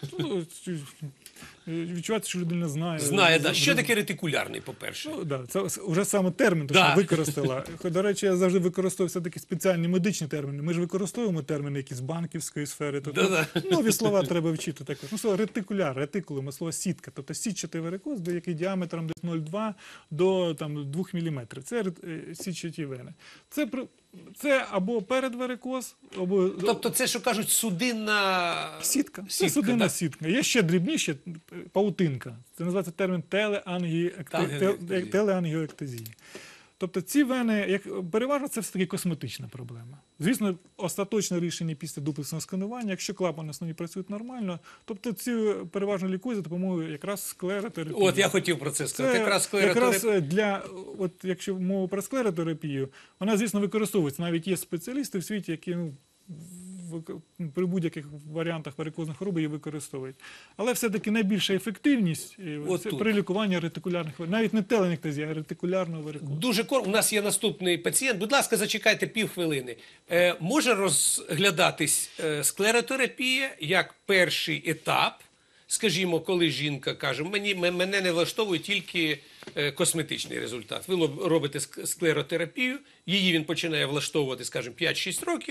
відчувати, що людина знає. Знає, да. Що таке ретикулярний, по-перше? Ну, да, це вже саме термін, що використала. До речі, я завжди використовую все-таки спеціальні медичні терміни. Ми ж використовуємо терміни якісь з банківської сфери. Тобто, нові слова треба вчити також. Ну, слово ретикуляр, ретикулум, слово сітка. Тобто сітчатий варикоз, який діаметром десь 0,2 до 2 мм. Це сітчаті вени. Це або передварикоз, або... Тобто це, що кажуть, судинна сітка. Це судинна сітка. Є ще дрібніше паутинка. Це називається термін телеангіоектезія. Тобто ці вени, переважно, це все-таки косметична проблема. Звісно, остаточне рішення після дуплексного сканування, якщо клапани основні працюють нормально, тобто ці переважно лікують за допомогою якраз склеротерапії. От я хотів про це сказати. Якраз якщо мова про склеротерапію, вона, звісно, використовується. Навіть є спеціалісти в світі, які при будь-яких варіантах варикозних хвороб її використовують. Але все-таки найбільша ефективність при лікуванні ретикулярних варикозів. Навіть не телеанестезія, а ретикулярного варикозу. Дуже коротко. У нас є наступний пацієнт. Будь ласка, зачекайте півхвилини. Може розглядатись склеротерапія як перший етап, скажімо, коли жінка каже, мене не влаштовує тільки косметичний результат. Ви робите склеротерапію, її він починає влаштовувати, скажімо, 5-6 років,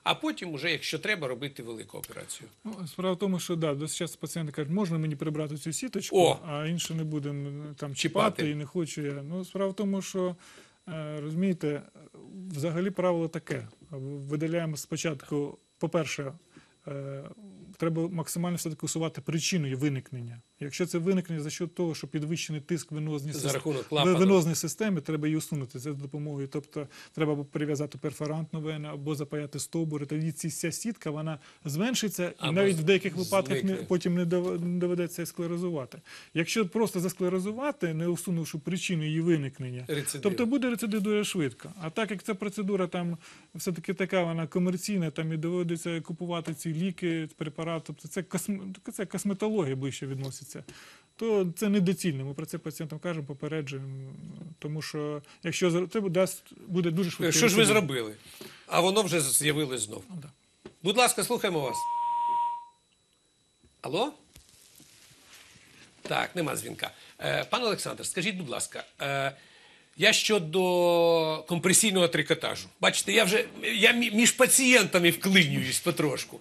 а потім уже, якщо треба, робити велику операцію. Ну, справа в тому, що да, досить часто пацієнти кажуть, можна мені прибрати цю сіточку, О! а інше не будемо там Чіпати. чіпати і не хочу я. Ну, справа в тому, що, розумієте, взагалі правило таке. Видаляємо спочатку, по-перше, треба максимально все-таки усувати причину виникнення. Якщо це виникнення за счет того, що підвищений тиск За рахунок клапану. венозної системи, треба її усунути. Це за допомогою. Тобто треба або перев'язати перфорантну вену, або запаяти стовбури. Тоді ця сітка, вона зменшиться, і Або навіть в деяких випадках зникне. потім не доведеться склерозувати. Якщо просто засклерозувати, не усунувши причину її виникнення, Рецидив. тобто буде рецидив дуже швидко. А так як ця процедура там все-таки така, вона комерційна, там і доводиться купувати ці ліки, препарати, тобто це косметологія ближче відноситься, то це недоцільно. Ми про це пацієнтам кажемо, попереджуємо, тому що якщо це буде дуже швидко. Що ж ви зробили? А воно вже з'явилось знов. Да. Будь ласка, слухаємо вас. Алло? Так, нема дзвінка. Пане Олександр, скажіть, будь ласка, я щодо компресійного трикотажу. Бачите, я між пацієнтами вклинююсь потрошку.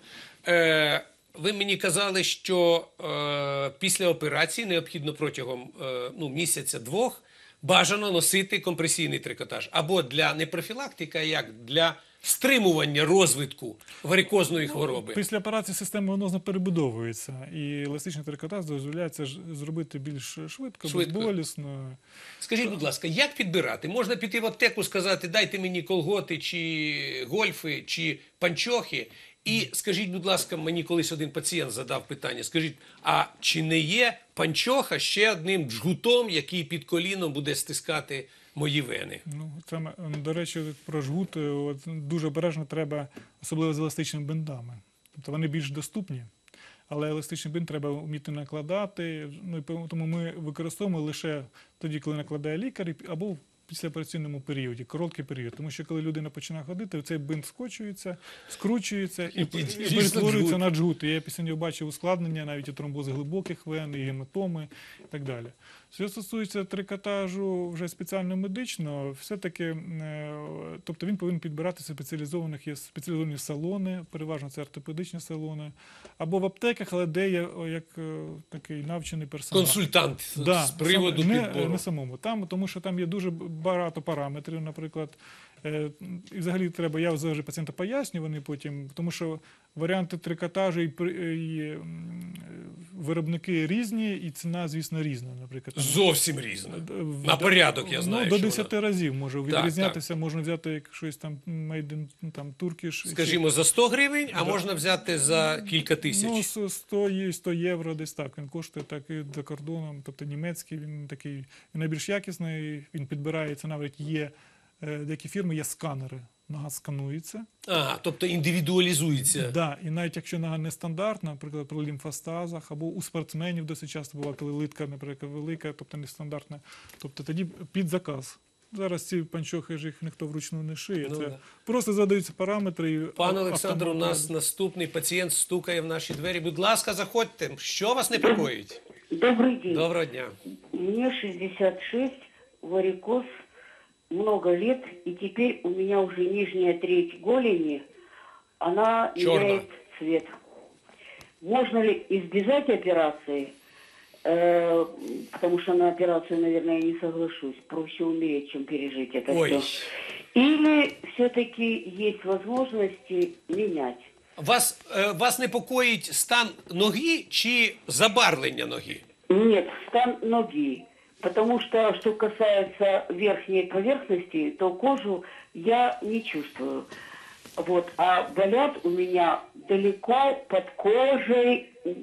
Ви мені казали, що після операції необхідно протягом місяця-двох бажано носити компресійний трикотаж. Або для не профілактики, а як для стримування розвитку варикозної хвороби. Після операції система венозно перебудовується, і еластичний трикотаж дозволяє це зробити більш швидко, безболісно. Скажіть, будь ласка, як підбирати? Можна піти в аптеку, сказати, дайте мені колготи, чи гольфи, чи панчохи. І скажіть, будь ласка, мені колись один пацієнт задав питання, скажіть, а чи не є панчоха ще одним джгутом, який під коліном буде стискати мої вени? Ну, саме, до речі, про жгут дуже обережно треба, особливо з еластичними бинтами. Тобто вони більш доступні, але еластичний бинт треба вміти накладати. Ну, і тому ми використовуємо лише тоді, коли накладає лікар, або в післяопераційному періоді, короткий період. Тому що коли людина починає ходити, цей бинт скочується, скручується і перетворюється на джгут. І я після нього бачив ускладнення, навіть і тромбози глибоких вен, і гематоми, і так далі. Що стосується трикотажу вже спеціально медичного, все-таки, тобто він повинен підбиратися є спеціалізовані салони, переважно це ортопедичні салони, або в аптеках, але де є як такий навчений персонал. Консультант з приводу підбору. Не самому. Тому що там є дуже багато параметрів, наприклад. І взагалі треба, я завжди пацієнта пояснюю, вони потім, тому що варіанти трикотажу і виробники різні, і ціна, звісно, різна. Наприклад, зовсім різна. На порядок, я знаю. До 10 разів може відрізнятися, так. можна взяти щось там made in там, Turkish. Скажімо, за 100 гривень, а можна взяти за кілька тисяч. Ну, 100 євро десь так. Він коштує так і за кордоном, тобто німецький, він такий, він найбільш якісний, він підбирається, навіть є деякі фірми, є сканери. Нога сканується. Ага, тобто індивідуалізується. Да, і навіть якщо нога нестандартна, наприклад, при лімфостазах, або у спортсменів досить часто буває, коли литка, наприклад, велика, тобто нестандартна, тобто тоді під заказ. Зараз ці панчохи ж їх ніхто вручну не шиє. Це просто задаються параметри. І Пане Олександр, у нас наступний пацієнт стукає в наші двері. Будь ласка, заходьте. Що вас непокоїть? Добрый день. Доброго дня. Мне 66, варикоз, много лет, и теперь у меня уже нижняя треть голени, она меняет цвет. Можно ли избежать операции? Потому что на операцию, наверное, я не соглашусь. Проще умереть, чем пережить это все. Или все-таки есть возможности менять? Вас непокоїть стан ноги чи забарвлення ноги? Нет, стан ноги. Потому что касается верхней поверхности, то кожу я не чувствую. Вот. А болят у меня далеко под кожей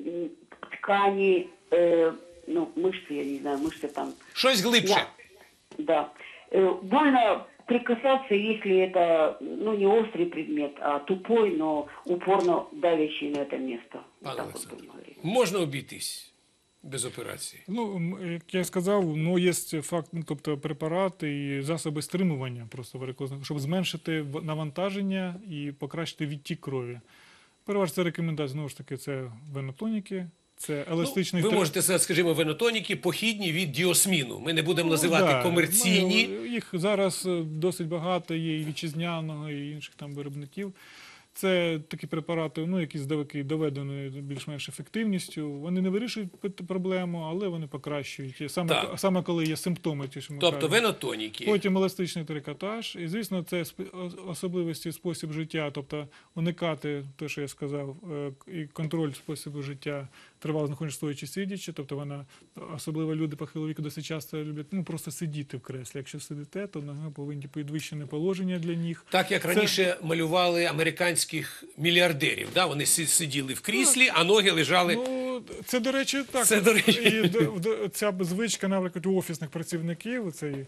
ткани, мышцы, я не знаю, мышцы там. Щось глибше. Да. Больно прикасаться, если это, не острый предмет, а тупой, но упорно давящий на это место. Пане Олександр, можна обійтись без операції? Ну, як я сказав, є факт, тобто препарати і засоби стримування просто варикозного, щоб зменшити навантаження і покращити відтік крові. Переважно це рекомендація, знову ж таки, це венотоніки, це еластичний... Ви можете сказати, скажімо, венотоніки похідні від діосміну. Ми не будемо називати комерційні. Їх зараз досить багато є і вітчизняного, і інших там виробників. Це такі препарати, ну, які доведені більш-менш ефективністю. Вони не вирішують проблему, але вони покращують. Саме коли є симптоми, ті, що ми Тобто кажемо. венотоніки. Потім еластичний трикотаж. І, звісно, це особливості спосіб життя, тобто уникати те, що я сказав, і контроль способу життя тривало знаходження стоячи сидячи, тобто вона, особливо люди похилого віку досить часто люблять просто сидіти в креслі. Якщо сидите, то повинні підвищене положення для ніг. Так, як раніше малювали американських мільярдерів. Да? Вони сиділи в кріслі, а ноги лежали... Ну, це, до речі, так. Це, до речі. І ця звичка, наприклад, у офісних працівників,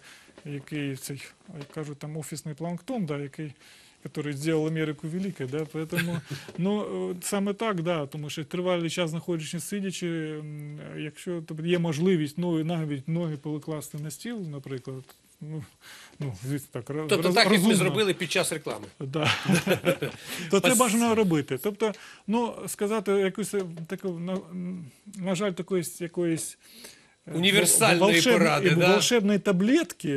який кажуть, там офісний планктон, да, який зробив Америку великою, да, поэтому, ну, саме так, да, тому що тривалий час знаходячись сидячи, якщо є можливість навіть ноги покласти на стіл, наприклад, звісно, так, Тобто так, як ми розумно. зробили під час реклами. Да. То це бажано робити. Тобто, сказати якусь таку, на жаль, якоїсь Універсальної поради, да? волшебної таблетки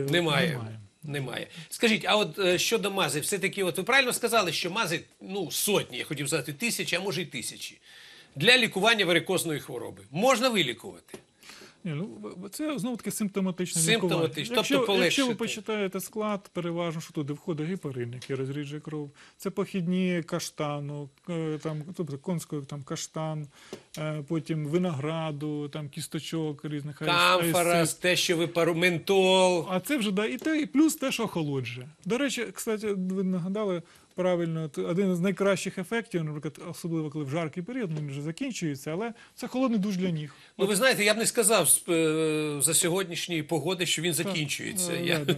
Немає. Скажіть, а от щодо мази, все-таки, от ви правильно сказали, що мази, сотні, я хотів сказати, тисячі, а може й тисячі, для лікування варикозної хвороби. Можна вилікувати? Ні, це знову-таки симптоматичне Симптоматично, лікування. тобто полегшити. Якщо ви почитаєте склад, переважно, що туди входить гепарин, який розріджує кров, це похідні каштану, тобто конського каштан, потім винограду, кісточок різних. Камфора, те, що ментол. А це вже, і плюс те, що охолоджує. До речі, кстати, ви нагадали, правильно, один з найкращих ефектів, наприклад, особливо коли в жаркий період, він вже закінчується, але це холодний душ для ніг. Ну, ви знаєте, я б не сказав за сьогоднішньої погоди, що він закінчується.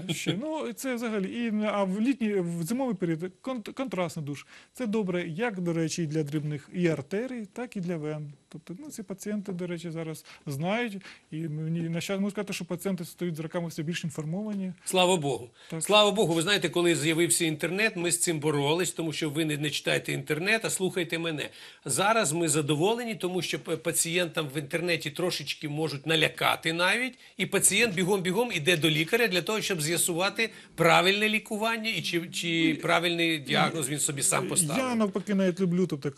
Це взагалі. А в зимовий період контрастний душ. Це добре як, до речі, і для дрібних і артерій, так і для вен. Тобто, ці пацієнти, до речі, зараз знають. І на щас можу сказати, що пацієнти стають з раками все більш інформовані. Слава Богу. Так. Слава Богу. Ви знаєте, коли з'явився інтернет, ми з цим боролись, тому що ви не читаєте інтернет, а слухайте мене. Зараз ми задоволені, тому що пацієнтам в інтернеті трошечки можуть налякати навіть, і пацієнт бігом-бігом іде до лікаря для того, щоб з'ясувати правильне лікування і чи правильний діагноз він собі сам поставив. Я навпаки навіть люблю, тобто,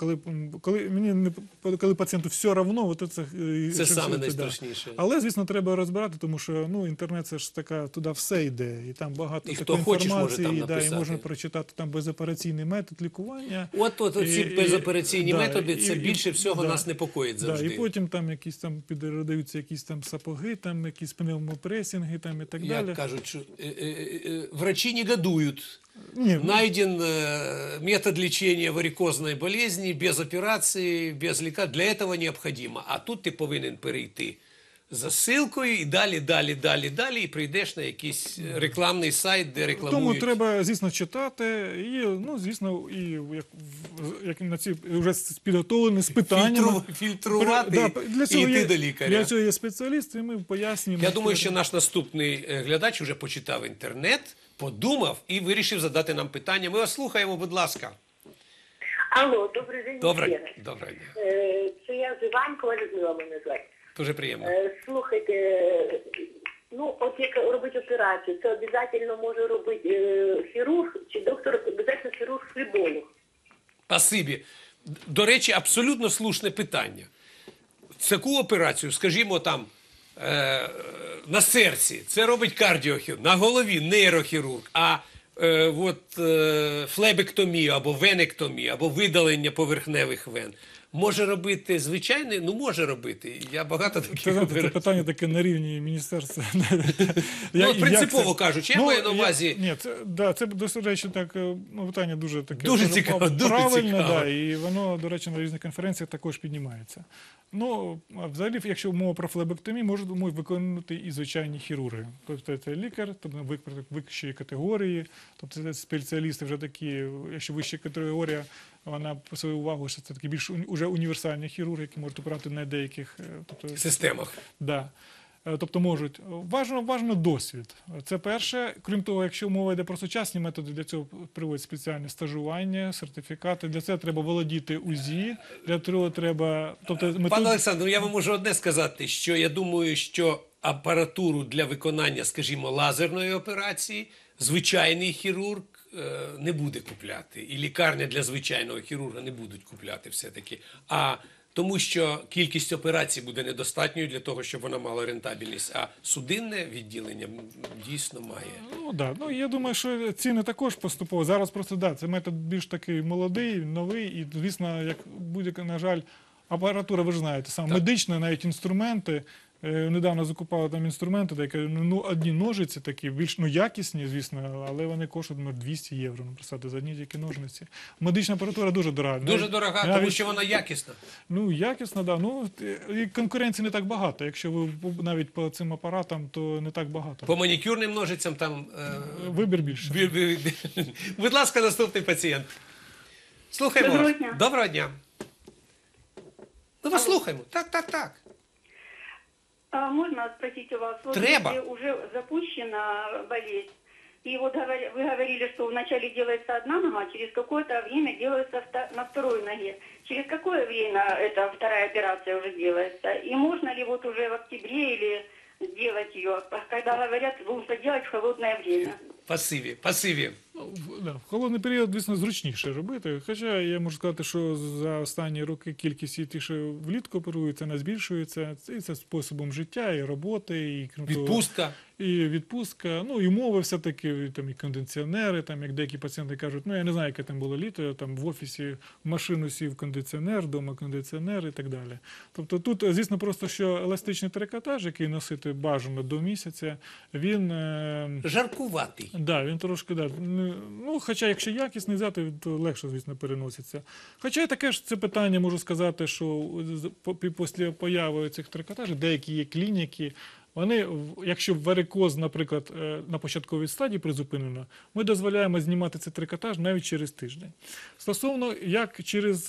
коли пацієнту все одно, це саме найстрашніше. Але, звісно, треба розбирати, тому що інтернет це ж така, туди все йде, і там багато і такої інформації, може і можна прочитати там безопераційний метод лікування. От ці безопераційні методи, це більше всього нас непокоїть завжди. І потім піддаються якісь сапоги, якісь пневмопресінги і так далі. Як кажуть, що врачи негодують. Ні, Найден метод лечения варикозной болезни без операции, без лекарств. Для этого необходимо. А тут ти повинен перейти за ссылкою і далі, і прийдеш на якийсь рекламний сайт, де рекламують. Тому треба, звісно, читати і, звісно, як на ці вже підготовлені з питаннями. Фільтрувати і йти до лікаря. Для цього є спеціалісти, і ми пояснюємо. Я думаю, що наш наступний глядач вже почитав інтернет, подумав і вирішив задати нам питання. Ми вас слухаємо, будь ласка. Алло, добрий день. Доброго дня. Це я з Іванкова, Людмила мене звати. Дуже приємно. Слухайте, от як робити операцію, це обов'язково може робити хірург, чи доктор, обов'язково хірург-флеболог? Спасибі. До речі, абсолютно слушне питання. Таку операцію, скажімо, там, на серці, це робить кардіохірург, на голові нейрохірург, а флебектомію або венектомію, або видалення поверхневих вен. Може робити звичайний? Ну, може робити. Я багато таких операцій. Це питання таке на рівні міністерства. Принципово кажучи, я маю на увазі... Ні, це, до речі, питання дуже таке... Дуже цікаве, правильне, і воно, до речі, на різних конференціях також піднімається. Взагалі, якщо мова про флебектомію, можуть виконувати і звичайні хірурги. Тобто це лікар, тобто вищої категорії, тобто це спеціалісти вже такі, якщо вища категорія, вона по свою увагу, що це такі більш уже універсальні хірурги, які можуть оперувати на деяких системах. Да. Тобто можуть. Важно досвід. Це перше. Крім того, якщо мова йде про сучасні методи, для цього проводять спеціальне стажування, сертифікати. Для цього треба володіти УЗІ, для цього треба... Пане Олександр, я вам можу одне сказати, що я думаю, що апаратуру для виконання, скажімо, лазерної операції звичайний хірург не буде купляти, і лікарня для звичайного хірурга не будуть купляти все-таки, а тому що кількість операцій буде недостатньою для того, щоб вона мала рентабельність, а судинне відділення дійсно має. Ну, да. Ну, я думаю, що ціни також поступово. Зараз просто, да, це метод більш такий молодий, новий, і, звісно, як будь-яка, на жаль, апаратура, ви ж знаєте, саме медична, навіть інструменти. Недавно закупали там інструменти, такі, ну, одні ножиці такі, більш якісні, звісно, але вони коштують 200 євро, написати за одні тільки ножниці. Медична апаратура дуже дорога. Дуже дорога, тому що вона якісна. Ну, якісна, да. Ну, і конкуренції не так багато. Якщо ви навіть по цим апаратам, то не так багато. По манікюрним ножицям там... Вибір більше. Будь ласка, наступний пацієнт. Слухаємо Доброго вас. дня. Доброго дня. Ми вас слухаємо. Так. А можно спросить у вас, вот Треба. если уже запущена болезнь, и вот вы говорили, что вначале делается одна нога, а через какое-то время делается на второй ноге. Через какое время эта вторая операция уже делается? И можно ли вот уже в октябре или сделать ее, когда говорят, лучше делать в холодное время? Пасиві. Да, в холодний період, звісно, зручніше робити. Хоча я можу сказати, що за останні роки кількість ті, що влітку оперується, не збільшується. Це способом життя, і роботи, і крім того, Відпустка. і відпустка. Ну, і умови все-таки, там, і кондиціонери, там, як деякі пацієнти кажуть, ну, я не знаю, яке там було літо, я там в офісі в машину сів кондиціонер, вдома кондиціонер і так далі. Тобто тут, звісно, просто, що еластичний трикотаж, який носити бажано до місяця, він... Жаркуватий. Да, він трошки, да. Ну, хоча, якщо якісний взяти, то легше, звісно, переноситься. Хоча таке ж це питання, можу сказати, що після появи цих трикотажів деякі є клініки, вони, якщо варикоз, наприклад, на початковій стадії призупинено, ми дозволяємо знімати цей трикотаж навіть через тиждень. Стосовно, як через...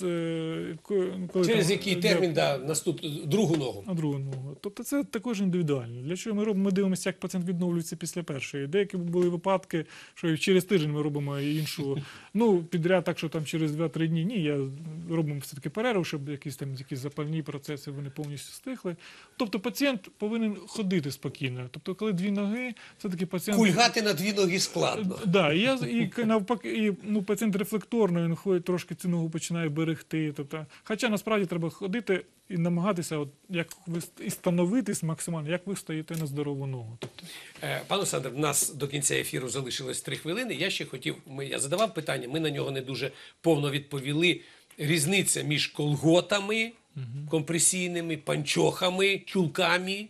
Через який термін, другу ногу. На другу ногу. Тобто це також індивідуально. Для чого ми робимо? Ми дивимося, як пацієнт відновлюється після першої. Деякі були випадки, що через тиждень ми робимо іншу, підряд, так що там через 2-3 дні. Ні, робимо все-таки перерву, щоб якісь запальні процеси вони повністю стихли. Тобто пацієнт повинен ходити спокійно. Тобто, коли дві ноги, все-таки пацієнт... Кульгати на дві ноги складно. Да, і навпаки, пацієнт рефлекторно, він ходить, трошки цю ногу починає берегти. Тобто, хоча насправді треба ходити і намагатися, як ви і становитись максимально, як ви стоїте на здорову ногу. Тобто. Пане Олександр, в нас до кінця ефіру залишилось 3 хвилини. Я ще хотів, я задавав питання, ми на нього не дуже повно відповіли. Різниця між колготами компресійними, панчохами, чулками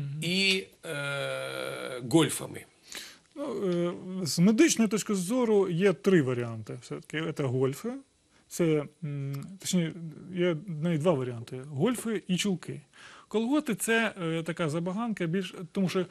і гольфами. З медичної точки зору є 3 варіанти. Все-таки це гольфи, точніше, є навіть 2 варіанти – гольфи і чулки. Колготи – це така забаганка, тому що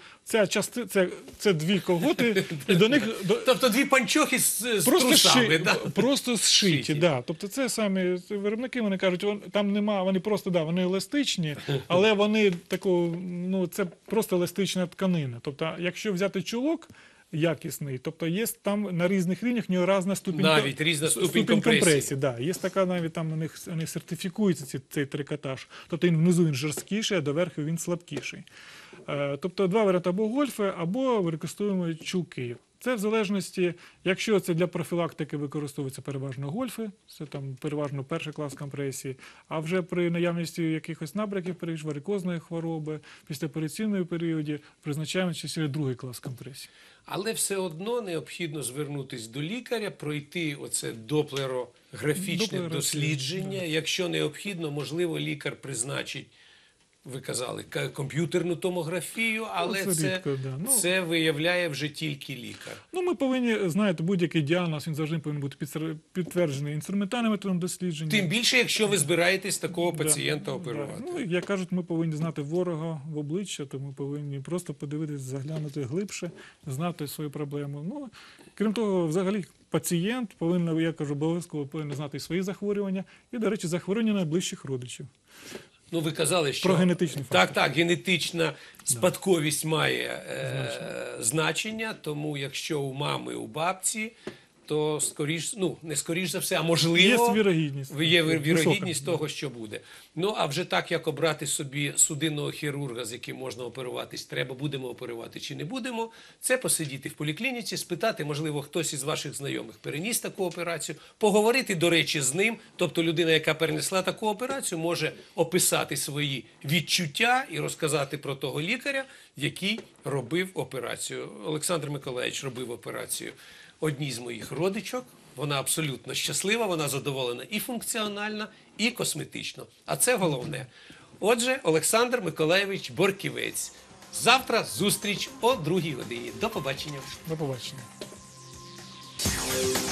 це 2 колготи, і до них... Тобто 2 панчохи з трусами, да? Просто зшиті, да. Тобто це самі виробники, вони кажуть, там нема, вони просто, да, вони еластичні, але вони це просто еластична тканина. Тобто, якщо взяти чулок якісний, тобто є там на різних рівнях, в нього різна ступінь компресії. Да. Є така, навіть там у них сертифікується цей трикотаж. Тобто внизу він жорсткіший, а доверху він слабкіший. Тобто 2 варіанти: або гольфи, або використовуємо чулки. Це в залежності, якщо це для профілактики використовуються переважно гольфи, це там переважно перший клас компресії, а вже при наявності якихось набряків, варикозної хвороби, післяопераційної періоді призначаємо ще другий клас компресії. Але все одно необхідно звернутися до лікаря, пройти оце доплерографічне дослідження. Якщо необхідно, можливо, лікар призначить, ви казали, комп'ютерну томографію, але це виявляє вже тільки лікар. Ми повинні, знаєте, будь-який діагноз, він завжди повинен бути підтверджений інструментальним методом дослідження. Тим більше, якщо ви збираєтесь такого пацієнта оперувати. Як кажуть, ми повинні знати ворога в обличчя, то ми повинні просто подивитися, заглянути глибше, знати свою проблему. Крім того, взагалі, пацієнт повинен, я кажу, обов'язково повинен знати свої захворювання і, до речі, захворювання найближчих родичів. Ви казали, що... Про генетичний фактор. Так, генетична спадковість має значення, тому якщо у мами, у бабці то не скоріш за все, а можливо, Є вірогідність. є Висока. вірогідність того, що буде. Ну, а вже так, як обрати собі судинного хірурга, з яким можна оперуватись, будемо оперувати чи не будемо, це посидіти в поліклініці, спитати, можливо, хтось із ваших знайомих переніс таку операцію, поговорити, до речі, з ним, тобто людина, яка перенесла таку операцію, може описати свої відчуття і розказати про того лікаря, який робив операцію. Олександр Миколаївич робив операцію одній з моїх родичок. Вона абсолютно щаслива, вона задоволена і функціонально, і косметично. А це головне. Отже, Олександр Миколаївич Борківець. Завтра зустріч о 2:00 годині. До побачення. До побачення.